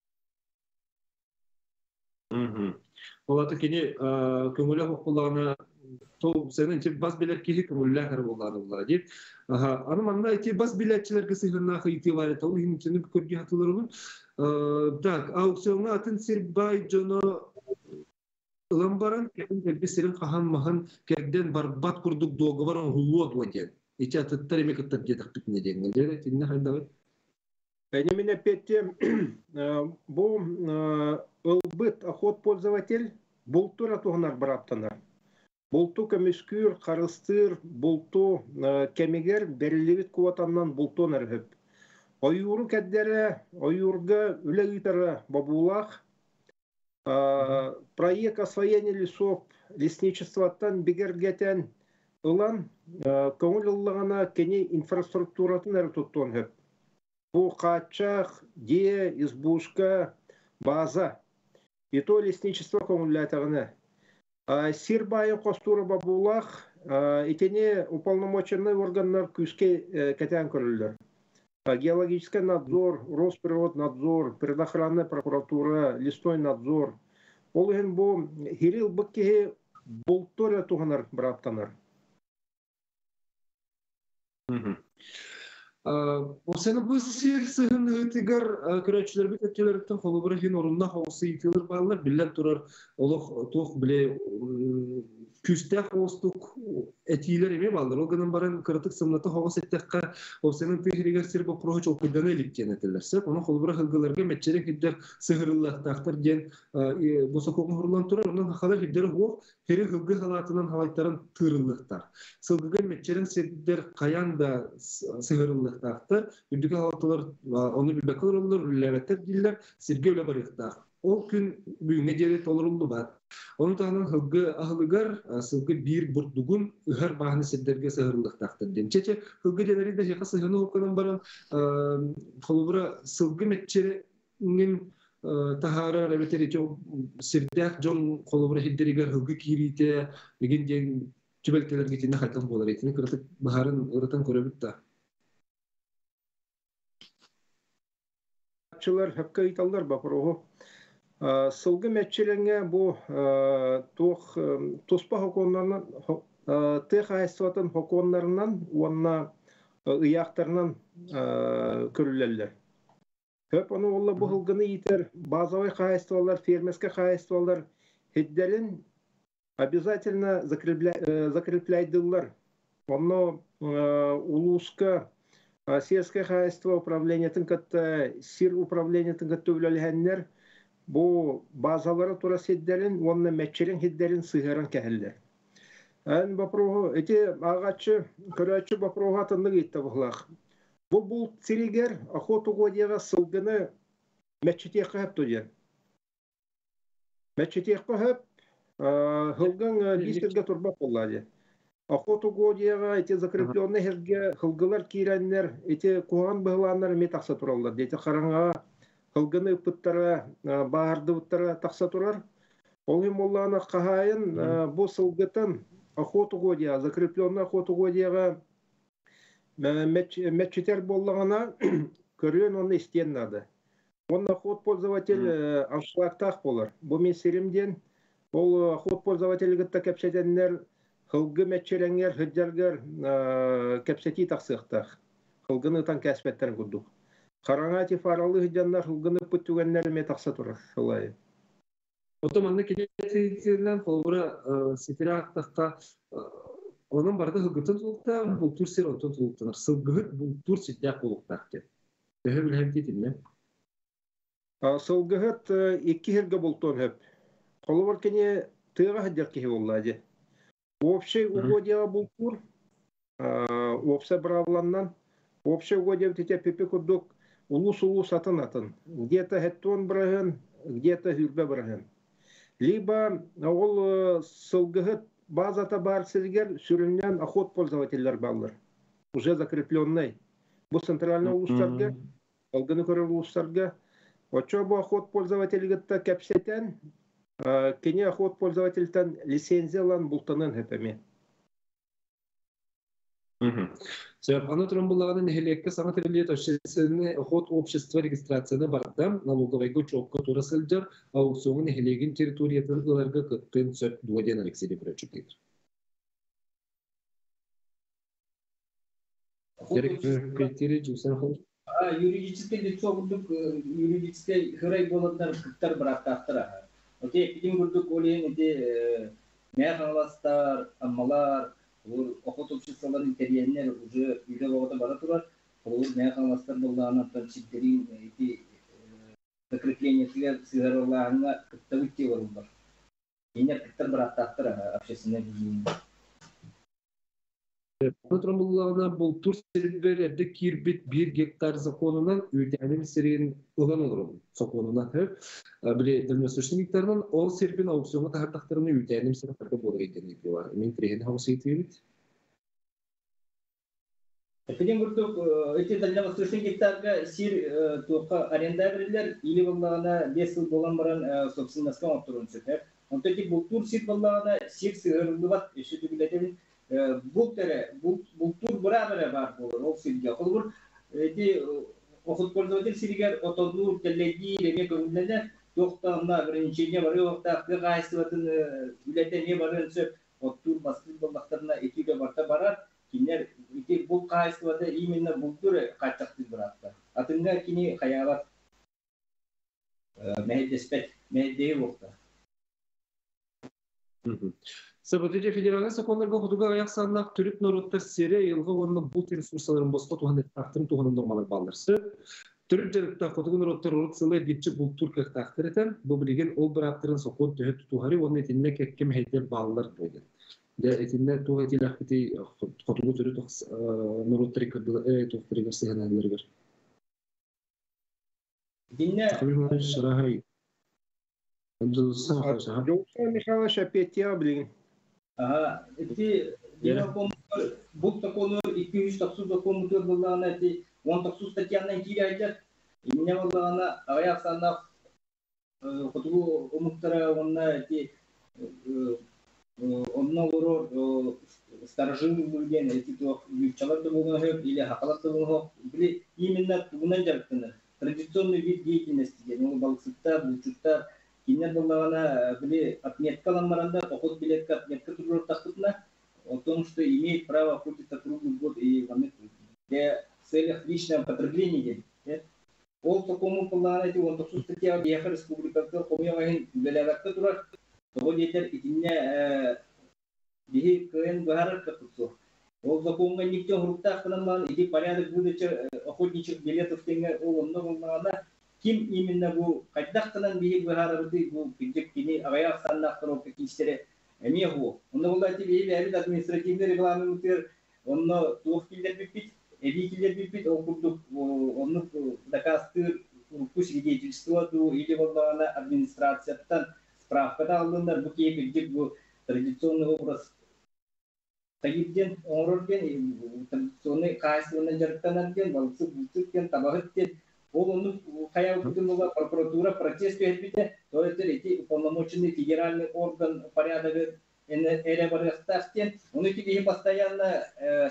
Олаты кене көңілі құқылағына сол сенің тек бас билет кейі көңілі әрі болғаны болар деп. Аны манда бас билетчілерге сыйғырнақы ете бар еді. Ол ең көрге атылыр олын. Так, аукционға атын сербай жоны Ламбаран кебисерин кахан махан кегден барбат курдук договор хулуат ваден. Ича аттар эме каттар жетак битне деген. Дере тинне хайдабы.
Эне петте бу ылбыт охот пользователь бултура тугнар бараттанар. Булту көмүскүр, карыстыр, булту кемегер берилибит куатаннан бултон эргеп. Оюру кеддере, оюрга үлегитара бабулах проект освоения лесов лесничествоттан бигергетен ылан көңіл ыллағана кене инфраструктуратын әрі тұттуын хөп. Бұл қатшақ, де, избушка, база. И то лесничество көңілләтіғіне. Сир байын қостуры бабулақ, етене уполномоченный органдар күске кәтен көрілдір. Геологический надзор, Росприроднадзор, предохранная прокуратура, лесной надзор. Ол ген бу хирил быккеге болторя туганар браптанар.
Осыны бұл сер сығын өтігер көрәтшілер бет әткелеріктен қолы бірі ген орынна қауысы етілер бағылар, білден тұрар олық тоқ біле küstək ostuk etiler eme baldır. O gının baran kırıtık sımnatı hava settekka o senin tihriger sirip o proje okudana elikken etilirse. Onu kolbura hılgılarga metçerek hidder sıhırıllahtaqtır gen bu sokokun hurulan turar. Ondan hakalar hidderi o heri hılgı halatından halaytların tırıllıqtar. Sılgıgan metçerin sedder kayan da sıhırıllahtaqtır. Ürdüke halatılar onu bir bakılır olur. Levetler diller sirge öyle barıqtar. O gün büyüne deri toluruldu var. Onu tanın hılgı ahılıgar, sılgı bir burdugun ıhar bahane sedderge sığırlıqtaqtır. Dençeçe hılgı deneri de jaka sığını okunan baran kolubura sılgı metçerinin tahara reveteri çok sirdek jon kolubura hidderigar hılgı kirite begin den tübelteler gittiğinde haytan bolar etini kırıtık baharın ırıtan köröbüt
Çıllar hakka itallar baprohu. Sılgı metçelenge bu tospa hokonlarından tığ haystatın hokonlarından onna ıyaklarından körüllerler. Hep onu olla bu hılgını yiter. Bazavay haystalar, fermeske haystalar hidderin обязательно закрепляйдылар. Onu улуска сельское хозяйство управление тынкатта, сир управление тынкатта өлелхеннер bu bazıları turası hidderin, onunla metçerin hidderin sığıran kehiller. En baprohu, eti ağaççı, körəççü baprohu atındı gitti buhlaq. Bu siriger, ahotu godiyağa sılgını metçetiyekə hep tudiyen. Metçetiyekə hep hılgın listirge turbak olladı. Ahotu godiyağa eti zakrepliyonne herge hılgılar kirenler, eti kuhan bıhılanlar metaqsa turallar. Eti qaranağa hılgını ıpıttara, bağırdıvıttara taqsa turar. Олым олланы қахайын бұл сылғытын охоту годия, закрепленный охоту годияға мәтчетер боллағына көрген оны істен нады. Он охот пользователь авшлактақ болар. Бұл мен серімден ол охот пользователь гітті кәпсетенлер хылғы мәтчереңер, хыджаргар кәпсети тақсықтақ. Хылғыны тан кәспеттерін күрдік. Қараңа тифаралы хыджанлар хылғыны пүттігенлер ме тақса тұрар. Солай.
Otomanlı keletçilerinden kolbura sefiraqtaqqa onun barada hıgıtın tulukta bultur ser otun tuluktanır. Sılgıhıt bultur siddaq buluqtaqtı. Öhe bilhem dedim mi?
Sılgıhıt iki herge bultun hep. Kolubur kene tığğa hıddar kehi olladı. Общий угодия бултур, общий бравланнан, общий угодия тете пепе кудук улус атын. Где-то хеттон брагын, где-то хүрбе брагын. Либо ол сылгыгыт базата бар сиргер сүрүнген охот пользовательлер баллар. Уже закрепленный. Бу центральный улустарга, алгыны көрөр улустарга. Очо бу охот пользовательгытта кепсетен, кене охот пользовательтен лицензиялан бултанын хепеме.
Sebep anlatırım bunların nehirliyekte sanat evliyet aşırısını hot общество registrasyonu barda налоговайга çokka turasılcar auksyonu nehirliyekin teritoriyatını ılarga kıttığın söp duvaden Aleksey'de pröçükledir. Gerekli kriteri cüsen kalır.
Юридически лицо будут юридически хырай болотнар кыттар бырактактыр. Оте битин бурдук олен эти механластар, аммалар охот обществоларын интерьеринер уже үйде болғанда бара турар. Олар механластар болғаннан чиптерин эти закреплениесиге сыгарыларына кыттабыт деп олар. Енер кыттар бырактактыр общественный жизнь.
Anlatırım bunlarına bu tur serverlerde kirbit 1 hektar zakonundan ödenenin serinin ılan olur. Zakonundan hep bile dönmesi hektardan o servin auksiyonu tahtaklarını ödenenin serinde olur edeni var. Emin trehen havası yetiyor.
Этим бурдук эти дальневосточный гектарга сир тоққа аренда берилер или боллагана 5 жыл болгон баран собственностька алып турушат. Онтеки бул тур сир боллагана сир сыгырылып эшетүгүлетен бултур бара бар болор. Ол сирге колбур эти охот пользователь сиргер отодур телеги леме көңүлдө токтамна ограничение бар. Окта кайсыбатын үлетене барынча оттур баскын болмактарына этиге барта барар. Кинер ити бул кайсыбада именно бултур качакты баратта. Атынга кини хаябат мехдеспет мехдеи окта.
Сабатыжа федеральный законларга худуга аяк саннак түрүп нороттар серия йылга онун бул ресурсларын боско туган актын туганын нормалар балдырсы. Түрүп жарыкта худугун нороттар уруксылы битчи бул турк тактыр этен, бу билген ол бир актырын сокон төһөт тугари оны этинне кеккем хейтер баллар деген. Де этинне туга тилахти худугу түрүп нороттар кырдылар токтырыгы сыганаларга.
Динне
Шарахай.
Жоусан Михайлович опять я, блин.
ага, эти бұл законы 290 закон мутор болғаны эти 19 статьяның кире айтат. Именно болғаны аяқ санақ құтылу ұмықтыра онына эти онына ұрор старжын бөлген эти юрчаларды болған хөп или хақаларды болған хөп или именно туғынан жарықтыны. Традиционный вид деятельности, ол балықсыттар, бұлчуттар, кинер болғаны біле отметкаланмаранда, тоқыт билетка отметка тұрыр тақытына, о том, что имеет право охотиться круглый год и для целях личного потребления. Ол такому болғаны эти 19 статья Бияха Республикасы Қомияғайын үлеләвәкті тұрар, тоғы детер итіне бейі көйін бұхарыр қақытсу. Ол законға нектен ғұрықта ақынаман, иди порядок выдачи охотничьих билетов теңе ол онны болғаны, ким именно бұл қайдақтынан бейі бұхарырды бұл пиджеккені ағаяқ саннақтыру кекіншері әме ғу. Онны бұл әті бейі бәбіт административный регламенттер, онны туық келдер біппет, әбей келдер біппет, ол күрдік, онны доказтыр ұрықпы свидетельство или болғаны администрацияттан справкада алдыңдар, бұл кей пиджек бұл традиционный образ тагидден оңрорден традиционный кайсылына жарықтанарген, балысы бұлсықкен, табағыттен, ол оны қаяу күтін болға прокуратура протест өтпейді, то есть эти уполномоченный федеральный орган порядок эре барыстақтен, оны кебеге постоянно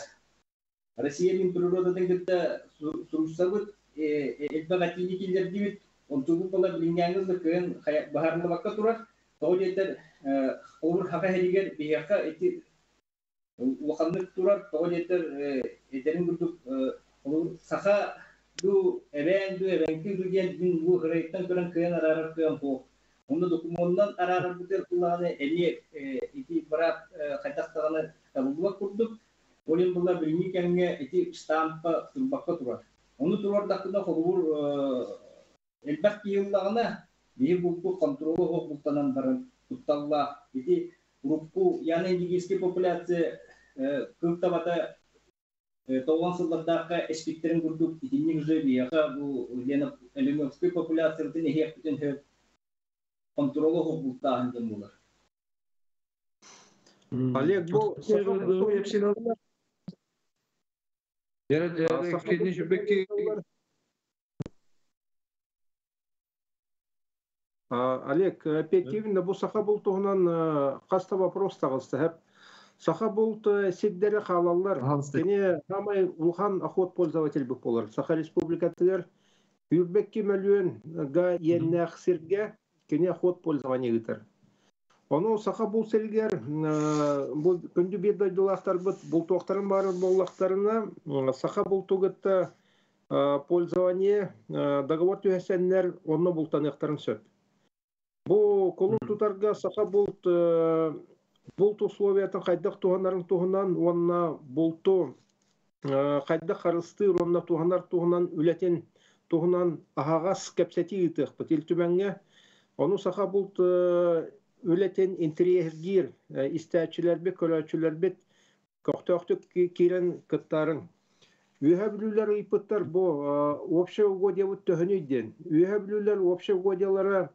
Россияның природадың күтті сұрушсабыт, элбағатini келдер дейбіт, он тұғы бола білінгеніңізді көйін бағарында баққа тұрар, то жетер олыр хақа әрігер бейаққа әті уақандық тұрар, то жетер әтерін күрдік сақа ду эбенки дуген дин бу хрейттан көрөн көйөн арарып көйөн по. Онда документдан арарып бүтер куланы эли ити барап кайтактаганы табылып курдук. Олен булар билини кемге ити штампа турбакка турар. Оны турар дакында холур элбак кийыллагына бии булку контролу хок бултанан барын тутталла ити группу яны индигийский популяция кылтабата Толган сыллардаққа эспектерін күрдік, итиннің жөбі, яқа бұл элемовской популяциялардың ехек бүтін хөп контролы ғып бұлттағын дем болар.
Олег, бұл Олег, опять именно бұл сақа бұл тұғынан қаста вопрос тағылсы. Саха болт седдері қалалар, кене самай улхан охот пользователь бұл болар. Саха республикатылар үрбекке мәлуен га еннәқ сирге кене охот пользование гитар. Оны саха бұл селгер, бұл күнді берді айдылақтар бұл тоқтарын бары боллақтарына саха бұл тұғытта пользование договор түйесенлер оны бұл танықтарын сөп. Бұл колын тұтарға саха Болт условиятын қайдақ туғанарын туғынан, онына болту қайдақ қарысты, онына туғанар туғынан үләтен туғынан ағағас кәпсәті етіқ бұтел түбәңе. Оны сақа болт үләтен интерьергер, истәтчілер бет, көләтчілер бет, көқтөқтік керен кыттарын. Үйе білулер ұйпыттар бұл обща угодия бұт төхінейден. Үйе білулер обща угодиялары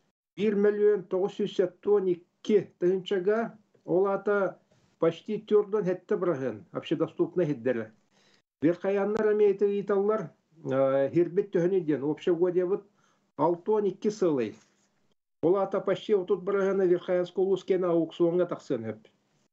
1,972,000 тығынчаға ол ата почти түрден хетті бірген, общедоступны хеддері. Bir қаянлар әмейті ұйталар, хербет төхінеден, общегодия бұд 6-12 сылай. Ол ата почти отут біргені bir қаян сколус кені аукционға тақсын өп.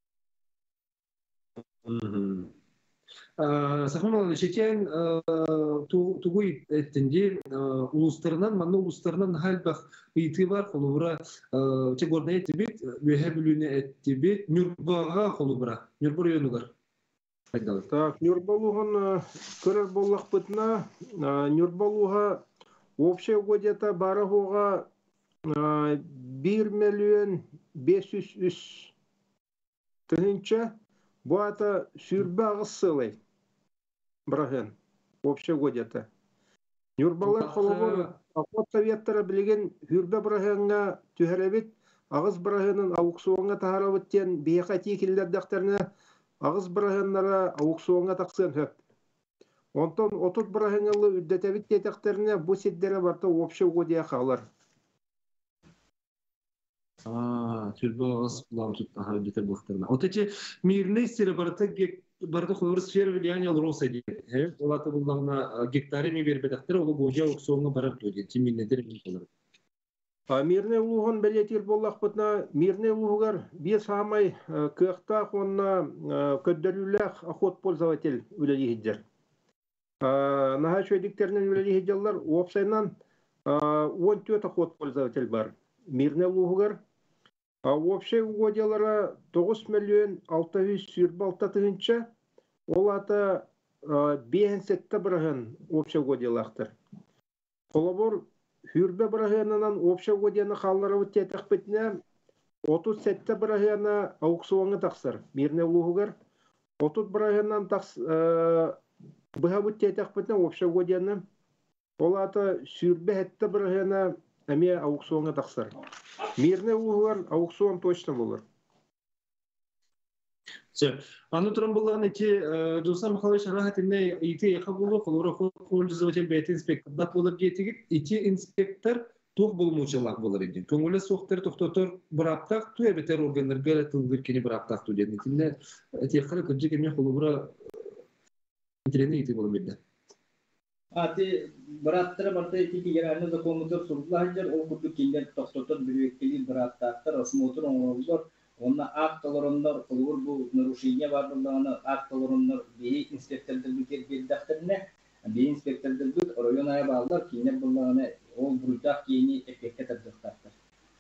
Сахман шетен тугуй эттинди улустарынан, манны улустарынан хальбах ыйты бар, холубра чегорна эттибит, вехебилүне эттибит, нюрбага холубра, нюрбур йөнугар.
Так, нюрбалуғын көрер боллақ бұтына, нюрбалуға общая годета барығуға 1.500.000 тыгынча bu ata sürbe ağız sığlay. Bırakın. Общегодията. Нюрбалар холобор Ахот Советтары билеген хүрбе бырахынга түһәрәбит агыз бырахынын аукционга таһарабыттен бияқати килләрдәхтәрне агыз бырахыннара аукционга тақсын хөп. Онтон отут бырахынлы үддәтәбит тәтәхтәрне бу сиддәре барта общегодия халар.
Türbe ağız bulan tuttu habite buhtırna. Oteci mirne sire barda koyur sfer влияние алроса ди. Олаты буллагына гектары ми бербедактер ол божа аукционга барып тоди. Тиминнедер мин болар.
Мирне улугын белетир боллак бутна мирне улугар бес хамай кыхта хонна көддөрүләх охот пользователь үлелиһидер. Наха чөйдиктернен үлелиһиделлар опсайнан 14 охот пользователь бар. Мирне улугар Вообще угодиялара 9.646 тыгынча ол ата 5 бырагын вообще угодиялактыр. Колобор хүрбе бырагынынан вообще угодияны халлары тетек битне 37 бырагына аукционга таксыр. Мирне улугар 30 бырагынан такс быһа тетек битне вообще угодияны ол ата сүрбе хетте бырагына әме аукционга таксыр. Мирне улугар аукцион точно булыр.
Аны туран булган эти Жусан Михайлович рахатинне ити якабулу колора пользователь бет инспектор булып жетиги ити инспектор тух булмучулак булыр иди. Көңүлө соктор токтотор бирактак ту эбетер органдарга тылдыр кени бирактак ту dedi. Тинне эти кара көжө кеме колора итрене ити болуп берди.
Ати бираттары барта эти кигераны закондор сурулажар ол куту киндер токтотор бирвеккели бираттактар осмотр оңолдор онна акталарындар кылыр бу нарушение бар булганы акталарындар бей инспектордор битер бердактерне бей инспектордор бит район ая балдар кинер булганы ол буруйтак кийини эпекке тардыктактар.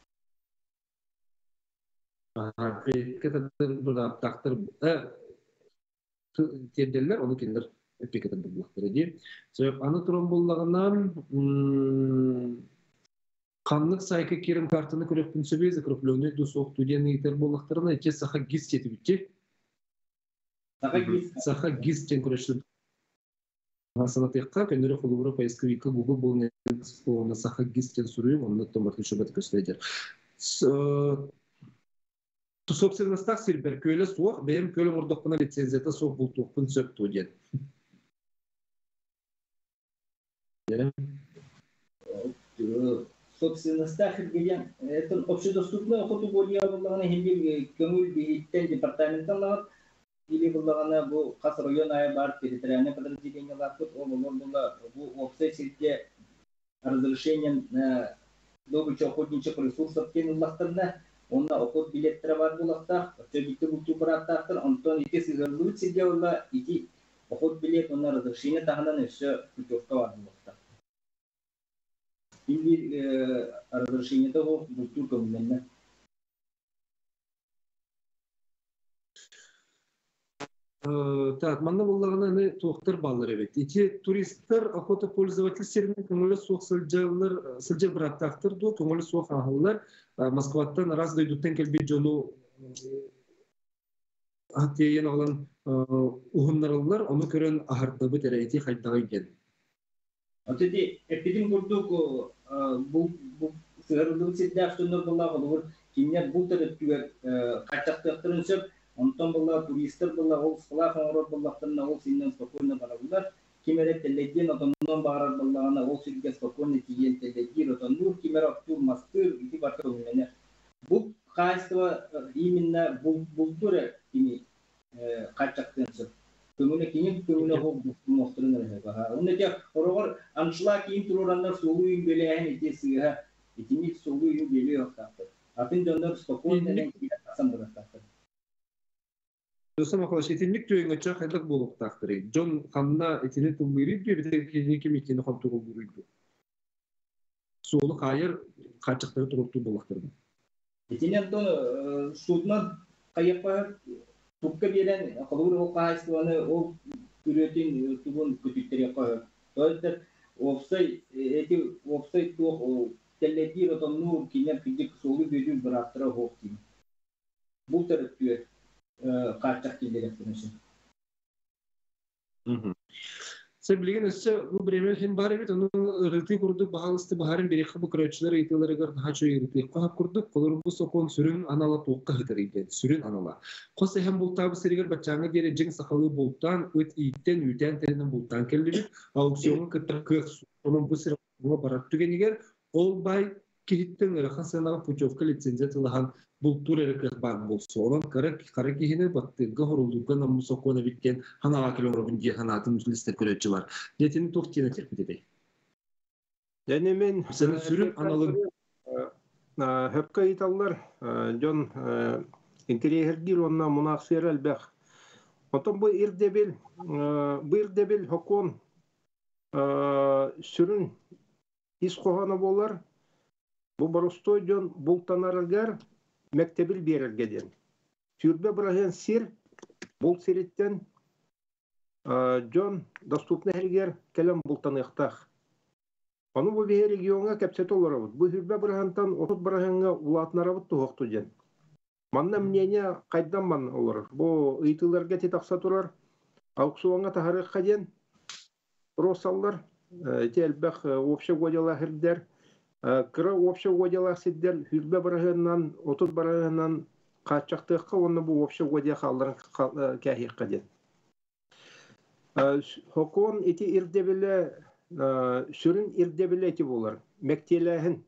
Эпекке тардыктактар тедерлер onu киндер эпекке тардыктактар ди. Себеп аны туран булганнан Kanlık saykı kerim kartını köröktün söbeyze kırıplığını dusok tüdeni iter bollaklarına içe saha giz çeti bitti. Saha giz çen köröktün. Sanat yakka kendere kulubura payskı Google bolne ona saha giz çen soruyor onu tomartı şöbet gösterir. Собственностях сирбер köyle soğuk benim köyle mordokuna лицензията soğuk bultuğun söp tüden.
Собственностях геген это общедоступная охоту болия булганы хендил көңүл биттен департаменттан или булганы бу кас район ая бар территориальное подразделениялар ол булганы бу обсессия разрешением на добычу охотничьих ресурсов кенуллактарына онна охот билеттери бар булакта төбүттү булту бараттар онтон ити сыгырлуу сидеула ити охот билет онна разрешение тагынан өсө путевка бар булакта. Или разрешение того булту көмүлөнө.
Так, манда буллаганы токтор баллар эбет. Ити туристтер охота пользовательдеринин көңүлү сук сылжыр бираттактыр ду, көңүлү сук ахыллар Москваттан раз дойдуттан келбей жолу атыйын алан угуннарылар, onu көрөн ахардыбы терейти хайдагы экен.
Отеди эпидем курдук бу сыгырылуу сиддактындар буллагы кинер бул төрөттүгөр качактыктырын сөп онтон булла туристтер булла ол склав оңрот буллактарына ол синен спокойно баралар кимерет теледен отоннон барар буллагына ол сирге спокойно тиген теледир отоннур кимер актур мастыр ити барка мене бу кайсыва именно бул төрө кими качактын сөп көмүнө кинин көмүнө ол мохтурун ага оннете орогор аншла кийин турурандар сулуу үй белеен итесига итини сулуу үй беле октапты атын жондар спокойно ден кийин бураттапты.
Жусан Михайлович этинник түйөнгө чак хайдак болуп тактыры. Жон ханна этини тулгырып бирдеги кимитини хантугу бурuydu. Сулу кайыр качыктары турупту болуктурду.
Этинен тон суднан кайыкка Tukka bilen kalur o kahsıvanı o üretin tubun kütükleri koyuyor. Dolayısıyla offside tu o telledir otannu kiner fizik solu баттыры хоқ дейм. Бұл төрөттүөр картак келдерек тынышын.
Sen bilgin ise bu biremer hem bari bit onu ırıtı kurduk bahalısты baharın biri bu kraliçeler itileri gar daha çok ırıtı kap kurduk kolor bu sokon sürün anala toqqa hıtırıydı sürün anala qosa hem bu tabi seriger bachanga geri jing sakalı bultan öt itten üten terinin bultan kelli auksiyonun kıtırkı onun bu sıra bu barat tügeniger ol bay kihitten ırıqasına pucovka lisenziya tılhan bu tur erkek ban bolsa onun kara kihine battı gahorulduğundan ama sokona bitken hana akılın bunca hanatın liste köreciler yetini tohtine terpit edey.
Yani men
Senin sürün analı
hepka itallar John interior onna munaksir elbek. Ondan bu irdebil hokon sürün is kohana bolar. Bu barostoy John bultanarlar mektebil berergeden. Türbe bırakan sir bol siritten John dostupna herger kelam bultanıqtaq. Onu bu bir regionga kapset olarabıd. Bu türbe bırakantan otut bırakanga ulatnarabıd tuğuqtu jen. Manna мнение qaydan man olur. Bu ıytılarga tetaqsa turar. Auksuanga taharıq qaden rosallar telbaq opşa gojalar herder. Kıra opşa gojalar sidder hürbe bırakandan otut bırakandan qaçaqtıqqa onu bu opşa goja qalların kahiq qaden. Hokon eti irdebile sürün irdebile eti bolar. Mektelehin.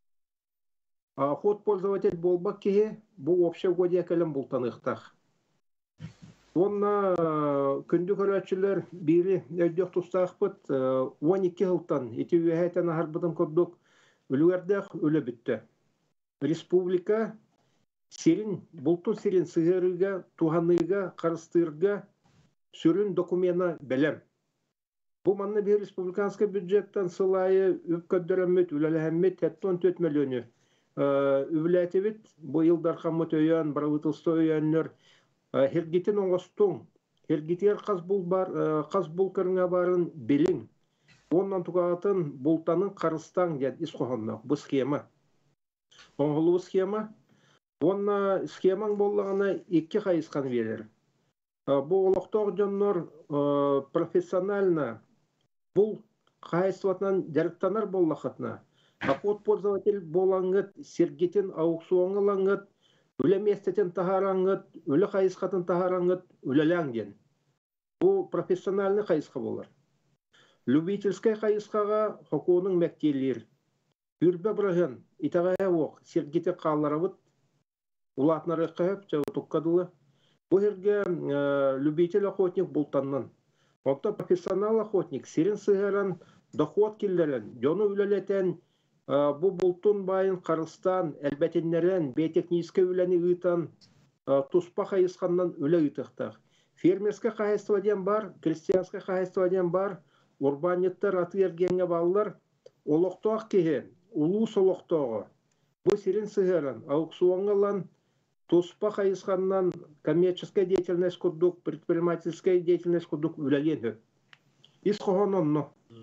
Ход пользователь болбак кеге bu opşa goja kelem bultanıqtaq. Onna күндү көрөчүлөр бири өйдөх тустакпыт 12 жылдан ити үһэтен ахарбытын көрдүк үлүгөрдөх өлө бүттү. Республика сирин бултун сирин сыгырыга туганыга карыстырга сүрүн документа белем. Bu manna bir республиканский бюджеттен сылайы үпкөдөрөмөт үлөлөһөмөт 14 миллион üvletevit bu yıllar kamu töyen, pravительство öyenler hergitin oğustun, hergitiyer kaz bul kırına barın bilin. Ondan tuğatın bultanın karıstan gel iskohanna bu skema. Oğulu skema. Onna skeman bollağına iki kayıskan verir. Bu olaqtoq jonlar profesyonalna bul kayısvatnan jarıktanar bollaqatna. Ход пользователь болаңыт, сергетін аукционы лаңыт, өлі местетін тахараңыт, өлі қайысқатын тахараңыт, өлеләңден. Бұл профессиональный қайысқа болар. Любительскай қайысқаға хокуының мәктелер. Үрбе бірген, итағая оқ, сергеті қаларабыт, улатнары қайып, жау тұққадылы. Бұл жерге любитель охотник болтаннан. Онта профессионал охотник, сирен сығаран, доход келдерін, жоны өлелетен, bu bultun bayın Karıstan, elbetinlerin, beytekniske üleni ıtan, tuspa kayıskandan öle ıtıqtaq. Fermerske kayıstva diyen bar, kristiyanske kayıstva diyen bar, urbaniyetler atı ergenge bağlılar, oloqtoq kehe, ulus oloqtoğı. Bu sirin sığıran, аукционгалан, tuspa kayıskandan коммерческая деятельность курдук, предпринимательская деятельность курдук ülelен. İskoğun onno.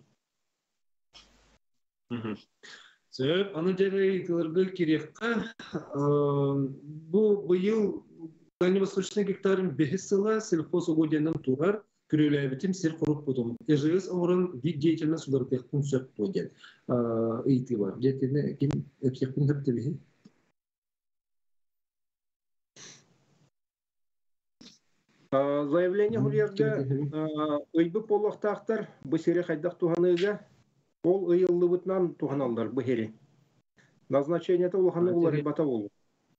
Sebep anıcari itilergil kiriyakka bu yıl Дальневосточный гектарын 5 сыла сельхозугодиянан турар күреләбитим сер куруп будум. Ежегез орын вид деятельность улартыктын сөп тоген. Ыйты бар. Жетене ким эпсекпин деп теби.
Заявление хулерге ыйбы полоқтақтар bu сері қайдақ туғаныға ол ыйылды бұтынан туғаналдар bu хері. Назначениеті олғаны олар бата болу.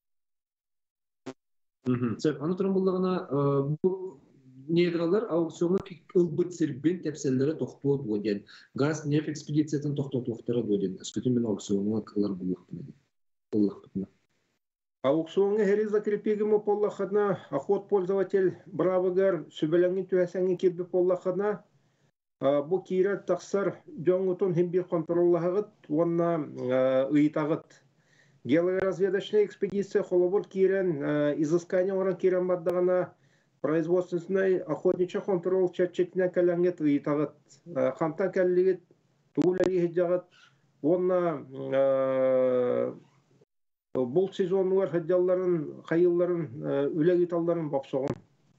Аны тұрын бұлдағына бұл недралар аукционы ылбыт сербен тәпселері тоқтуы болген. Газ, нефть экспедициясын тоқтуықтары болген. Өскөтін мен аукционы қылар бұллақпытына.
Аукционы хері закрепегімі поллақына охот пользователь бравыгар сөбеләңін түйәсәңі кербі поллақына bu kira taksar жоңутун хембир контроллахагыт онна ыйтагыт геологоразведочная экспедиция холобор кирен изыскание оран кирен баддагана производственный охотничий контрол чатчетине калаңет ыйтагыт камтан каллигит туулари хижагыт онна бұл сезонлар хәддалларын, қайылларын, үләгі талларын бапсоғын.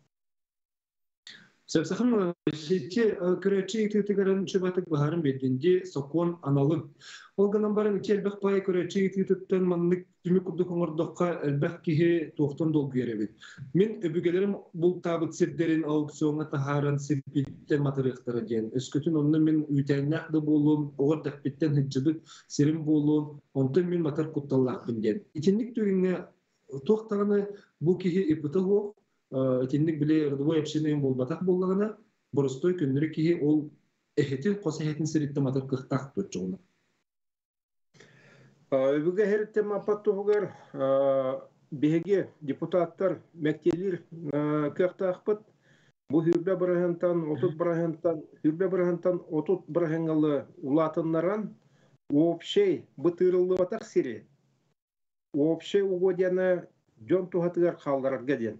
Сәпсәхім, жетке көрәтші етігітігерін шыбатық бағарын бедінде соқуан аналым. Олғанан барын келбәқ бай көрәтші етігітіктен манлық түмі күрді қоңырдыққа әлбәқ кейі тоқтан долғы еребет. Мен өбігелерім бұл табыт сирдерін аукционға тахаран сирпеттен матырықтары ден. Өскөтін онны мен үйтәңнәқді болуым, оғыр дәқпеттен хыджыбыт сирім болуым, онтын мен матар құтталлақпын ден. Итінлік түйіңе тоқтағаны бұл кейі епіті оқ, Тинник биле рдовой общиной болбатак боллагана боростой күннүрү кии ол эхетин коса эхетин сиритте матар кыктак турчугуна.
Өбүгө херттем апаттугар беге депутаттар мектелир кыктакпыт бу хүрбе барагантан 30 барагангалы улатыннаран общий бытырылды батак сири. Общий угодяны жон тухатыгар калдырар гаден.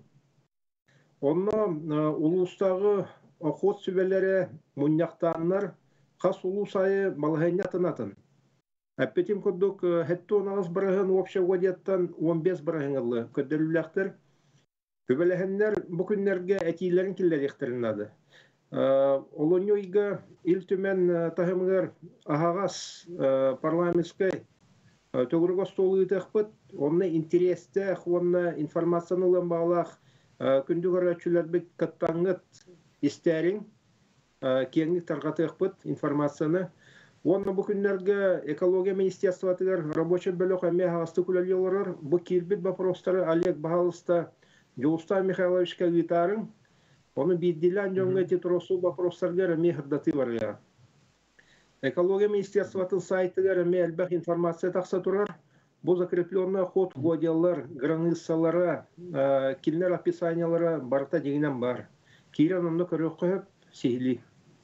Онна улустағы охот сүбелері мұняқтанлар қас улу сайы балғайна тынатын. Әппетім күрдік хәтті 19 барағын обща ғодияттан 15 барағыңылы көддіріліләқтір. Көбеләхінлер бүкінлерге әтейлерін келдер ектірінады. Олоню игі ил түмен тахымығыр ағағас парламентскай төгіргі столы етіқпіт. Онна интересті, онна информациянылын бағалақ күндігір өтшілер бет каттаңыт істерін кеңік тарғатықпыт информацияны. Онны бұл күндерге экология министерстватығыр рабочий бөлік әме ағасты күләлі оларыр. Бұл келбет бапростары Олег Бағалыста Жолстан Михайловичка ғитарын. Оны бейділен жоңға тетросу бапростарғыр әме ғырдаты барыға. Экология министерстватын сайтығыр әме әлбәқ информация тақса тұрар. Бұл закрепленный ход водиялар, границалары, килнер описаниялары барта дегенен бар. Кейрен онды көрек қойып, сейлі.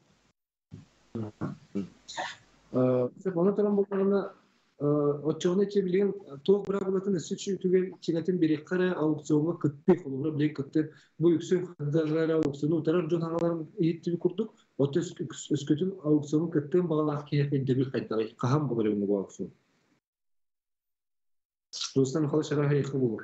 Оны тұран болғанына отчоғына кебілген тоқ бұра болатын үсі түген кенетін берек қара аукционға күтпей қолығыра білек күтті. Бұл үксін қадағары аукционы ұтарар жон ағаларын еттімі күрдік. Оты үскөтін аукционын күттен бағалақ кейетін дебіл қайдағы. Қаған бұл өрімді бұл аукцион. Dostlarım halı şarahı yakın olur.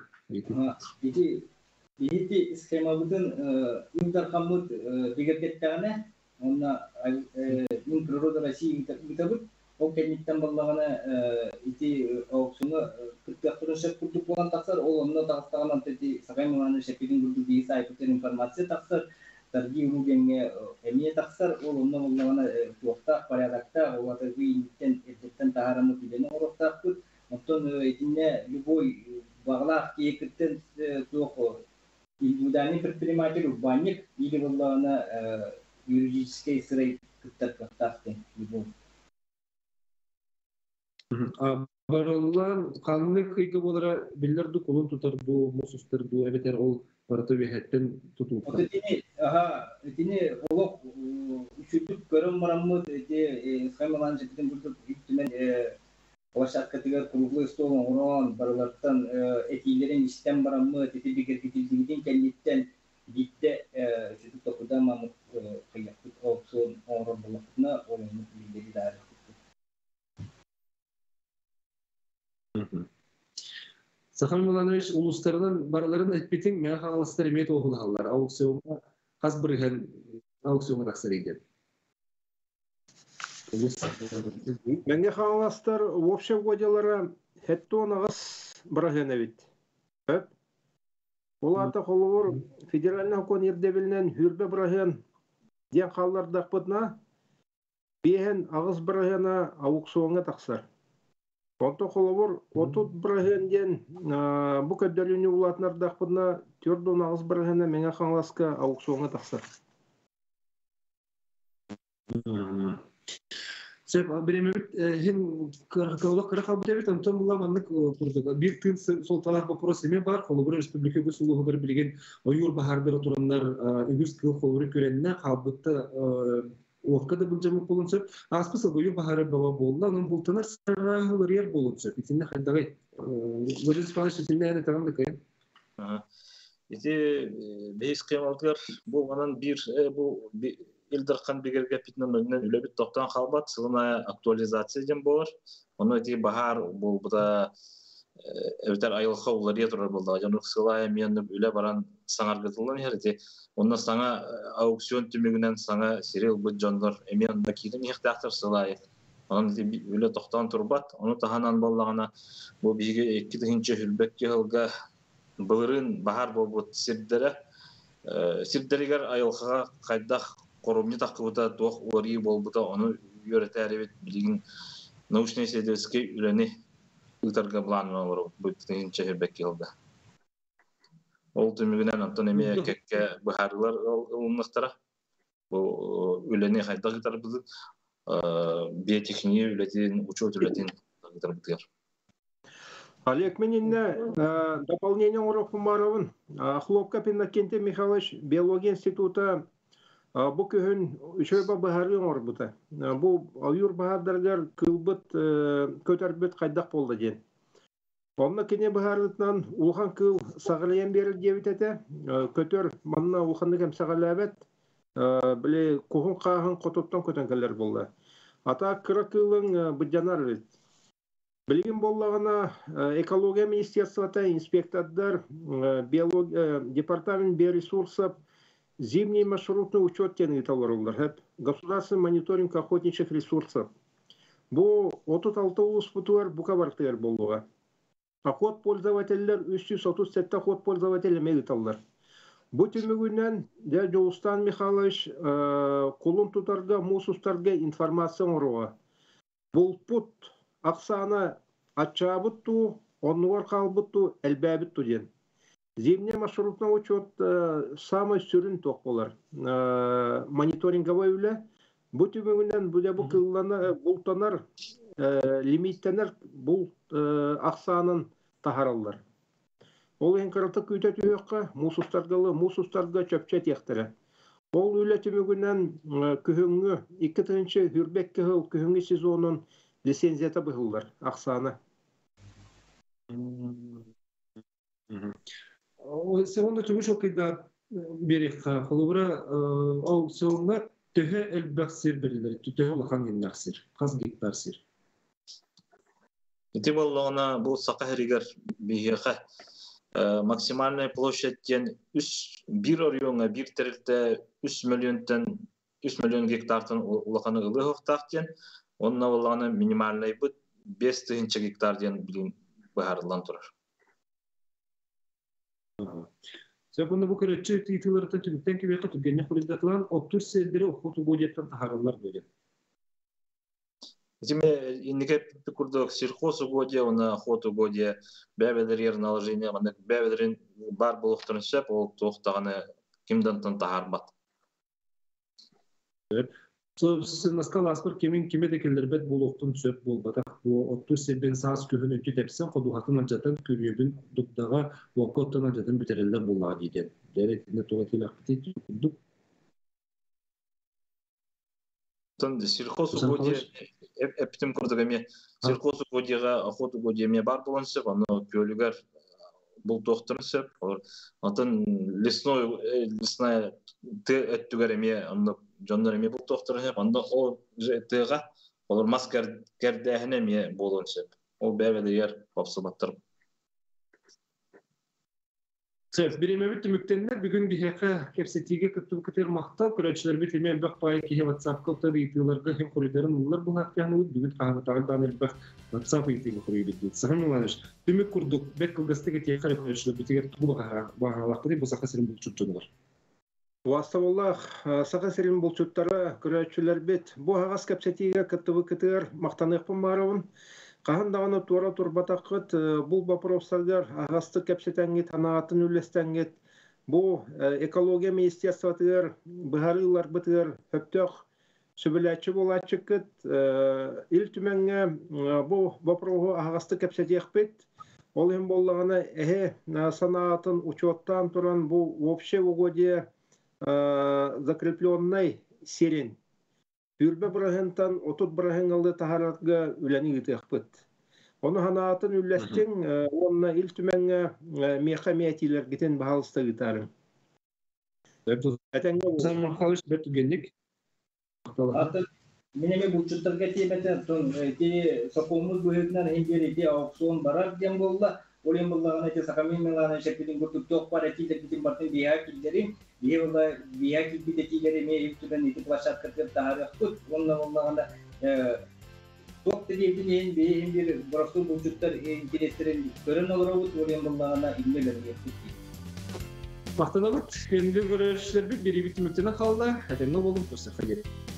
İyi skhemabudun yılдар kamut digergettağına ona min природа России gitabut o kendikten ballağına iti auksiyonu kırtıqtırışı kurduk olan taqsar ol onunla taqstağынан teti saqaymanı şekilin kurdu diye sayfıtın informasya taqsar targi urugenge emiye taqsar ol onunla ballağına tuaqta paradakta o atagı indikten eddetten taharamı bileni oroqtaqput. Онтон этине любой бағлақ кейекіттен тоқы индивидуальный предприниматель, банник или болағына юридический сырай күттар қақтақтың любой.
Барылан қанны қиғы болара білдерді қолын тұтарды, мұсыстырды, әбетер ол бараты бейхеттен тұтылыққа.
Этине олық үшілдік көрім марамыд, сқаймалан жеткен күрдік Площадкатыгар круглый стол урон барылаттан этилерин истен бараммы тети бигергитилдигин келлиттен битте жүдүк токуда мамык кыяктык аукцион орон болуктуна оюнук билдери дары.
Сахан Муланович улустарынан бараларын этпетин мен халыстар эмет окулалар аукционга каз бирген аукционга таксар экен.
Менге қаңластар общий водиялары хеттон ағыз бірағен әвет. Ол ата қолуыр федеральный хокон ердебілінен хүрбе бірағен ден қаллардақ бұдына бейін ағыз бірағена аукционға тақсар. Онты қолуыр 30 бірағен ден бұ көддеріне ұлатынардақ бұдына түрден ағыз бірағена менге қаңласқа аукционға тақсар.
Сөп, біремемет, каулық қырақал бітебет, онтан бұла маңнық құрдық. Bir тын сол талақ вопрос еме бар, қолыбыр республика көз ұлығы білген ойыр бағардыры тұрандар үгіз кіл қолыбыры көреніне қалбытты оққа да бұл жамы болын сөп. Аспы сол ойыр бағары баба болды, оның бұлтына сарағылыр ер болын сөп. Итінде қайдағай. Владимир Спанович, итінде әне тағамды қайын?
Ити бейс қиямалдығар болғанан бұл Илдерхан бигерге питнен үлебит тоқтан қалбат, сылына актуализация ден болыр. Оны эти бағар бұл бұда Evter ayılxa uları yatırır buldu. Januk sılaya miyanı üle baran sanargıtılın herdi. Ondan sana auksiyon tümügünden sana seril bu janlar emiyan bakidin ihtiyaçtır sılaya. Onun üle toxtan turbat. Onu tahanan bollağına bu bigi iki hinçe hülbek yılga bılırın bahar bobut sirdere. Sirderiger ayılxa kaydak korumlu takıbıda doğ uları bolbuda onu yöreter evet bilgin nauşne sedeski üleni Ülterge planı var bu tinçe herbek yılda. Ol tümügünden antonemiye kekke buharlar olmuştara. Bu üleni hayda gitar bizi biyotekniği üretin, uçuş üretin gitar bizi.
Олег Менинне дополнение уроков Маровын. Хлопка Пинакенте Михайлович биология института bu köyün şöyle baharı var bu da. Bu ayur bahardarlar kılbıt köterbet kaydak oldu diyen. Onunla kene baharlıktan ulhan kıl sağlayan beri devitete köter manna ulhanlık hem sağlayabet bile kuhun kahın kotoptan kötenkeller oldu. Ata kıra kılın bıcanar vet. Bilgin bollağına ekologiya ministerствота инспектордар департамент биоресурсов зимний маршрутный учет тенги товарылар. Hep государственный мониторинг охотничьих ресурсов. Bu 36 улус бутуар бука барктыгар болуга. Охот пользовательлер 337 охот пользователя мегиталлар. Bu tümügünden de Joğustan Mихайлович kulun tutarga musustarga informasyon oruğa. Bulput Aksana açabıttu, onluvar kalbıttu, elbabıttu diyen. Зимний маршрутный учет самый сүрін тоқпалар. Мониторинговый үлі. Бұл түмігінен бұл кылланы бұлтанар, лимиттенер бұл ақсанын тахаралар. Ол ең қырылты көйті түйеққа мұсустарға чөпчет ектірі. Ол үлі түмігінен күхіңі 2-ші хүрбек кіғыл күхіңі сезонын лицензията бұғылар, ақсаны.
Сегодня түбі шоқида берек қылыбыра аукционға төһе әлбәқ сир білілер, төһе лақан геннақ сир, қаз гектар сир.
Ити болуына бұл сақа әрігер бейеқі максимальный площадьтен 1 орионға 1 тәрілті 3 миллион гектартын лақаны ұлы ғықтақтен, оның болуына минимальный бұд 5 гектарден білін бұхарылан тұрар.
Sebunda bu kırıkçı titulları da tümükten kibiyata tükenine kulidatılan otur seyirleri okutu boyutan taharırlar böyle.
Этими индикативы курдок сельхозугодия, она охотугодия, бәбелер наложения, она бәбелерин бар болуқтарын шеп, ол тоқтағаны кимден тахарбат.
На скалас бір кеме декелер бәт болуқтын сөп болбатақ. Bu otur seyirlerin sağız köhün ötü tepsen, koduhatın acatan körüyebin dukdağa vakottan acatan bitereller bollağı deyden. Deretinde toğatıyla akıtı kurduk.
Сельхозугодия, эптим курдук эме, сельхозугодияга охотугодия эме бар болонсып, аны көлүгөр бул тоқтырын сөп, атын лесная өттүгөр эме, аны жондар эме бул тоқтырын сөп, анда о тыга olur masker gerdehine mi bolunçep. O bevede yer popsubattır.
Sef birime bitti müktenler bugün bir heka kepsetiğe kıttığı kıtır maktal kuraçlar bitirmeyen bak payı ki WhatsApp kılta bitiyorlardı hem kuruların bunlar bu hakyanı bugün kahvatağı bir bak WhatsApp bitiyor kuruyu bitti. Sahim olanış. Tümük kurduk bek kılgastı ki tekrar kuraçlar bitiyor bu bağlaqtı bu sakasırın bulçuttular.
Vastavallah sağa serin bulçuttara kuraçlar bit bu ağas kepsetiğe kıttığı kıtır maqtanıq pamaravın Qahan dağını tuara turbataqıt bu baproslarlar ağastı kepsetengit anaatın üllestengit bu ekologiya ministerствотыгар bıharılar bıtır höptök sübüläçi bolachıkıt il tümenge bu baprohu ağastı kepsetiyekbit ol hem bollağına sanaatın uçottan turan bu вообще угодие закрепленный серин Үрбе бұрағынтан 30 бұрағын алды тахаратға үләні үтіқпіт. Оны ханаатын үлләстің, онына ил түмәңі меқа мәтилер кетен бағалысты үтәрің.
Sen Mıxalış bir tügenlik.
Минеме бучуттарга тийбетен тон ти сокомуз бөһүтнән химбери ти аукцион барар дем болла. Олен боллагана те сакамин мелана шепидин гуртук ток пара ти декитин бартын бия килдерин. Бия болла бия килди тигере ме иптүден ити площадка кеп таарыктык. Онна боллагана ток тигедин ен бейин бир бурастуу бучуттар интерестерин көрөн олорбут. Олен боллагана иммелерге
Мақтанабыт, енді көрершілер бір бері бітіміктені қалды, әтемді болдым, көрсек қагері.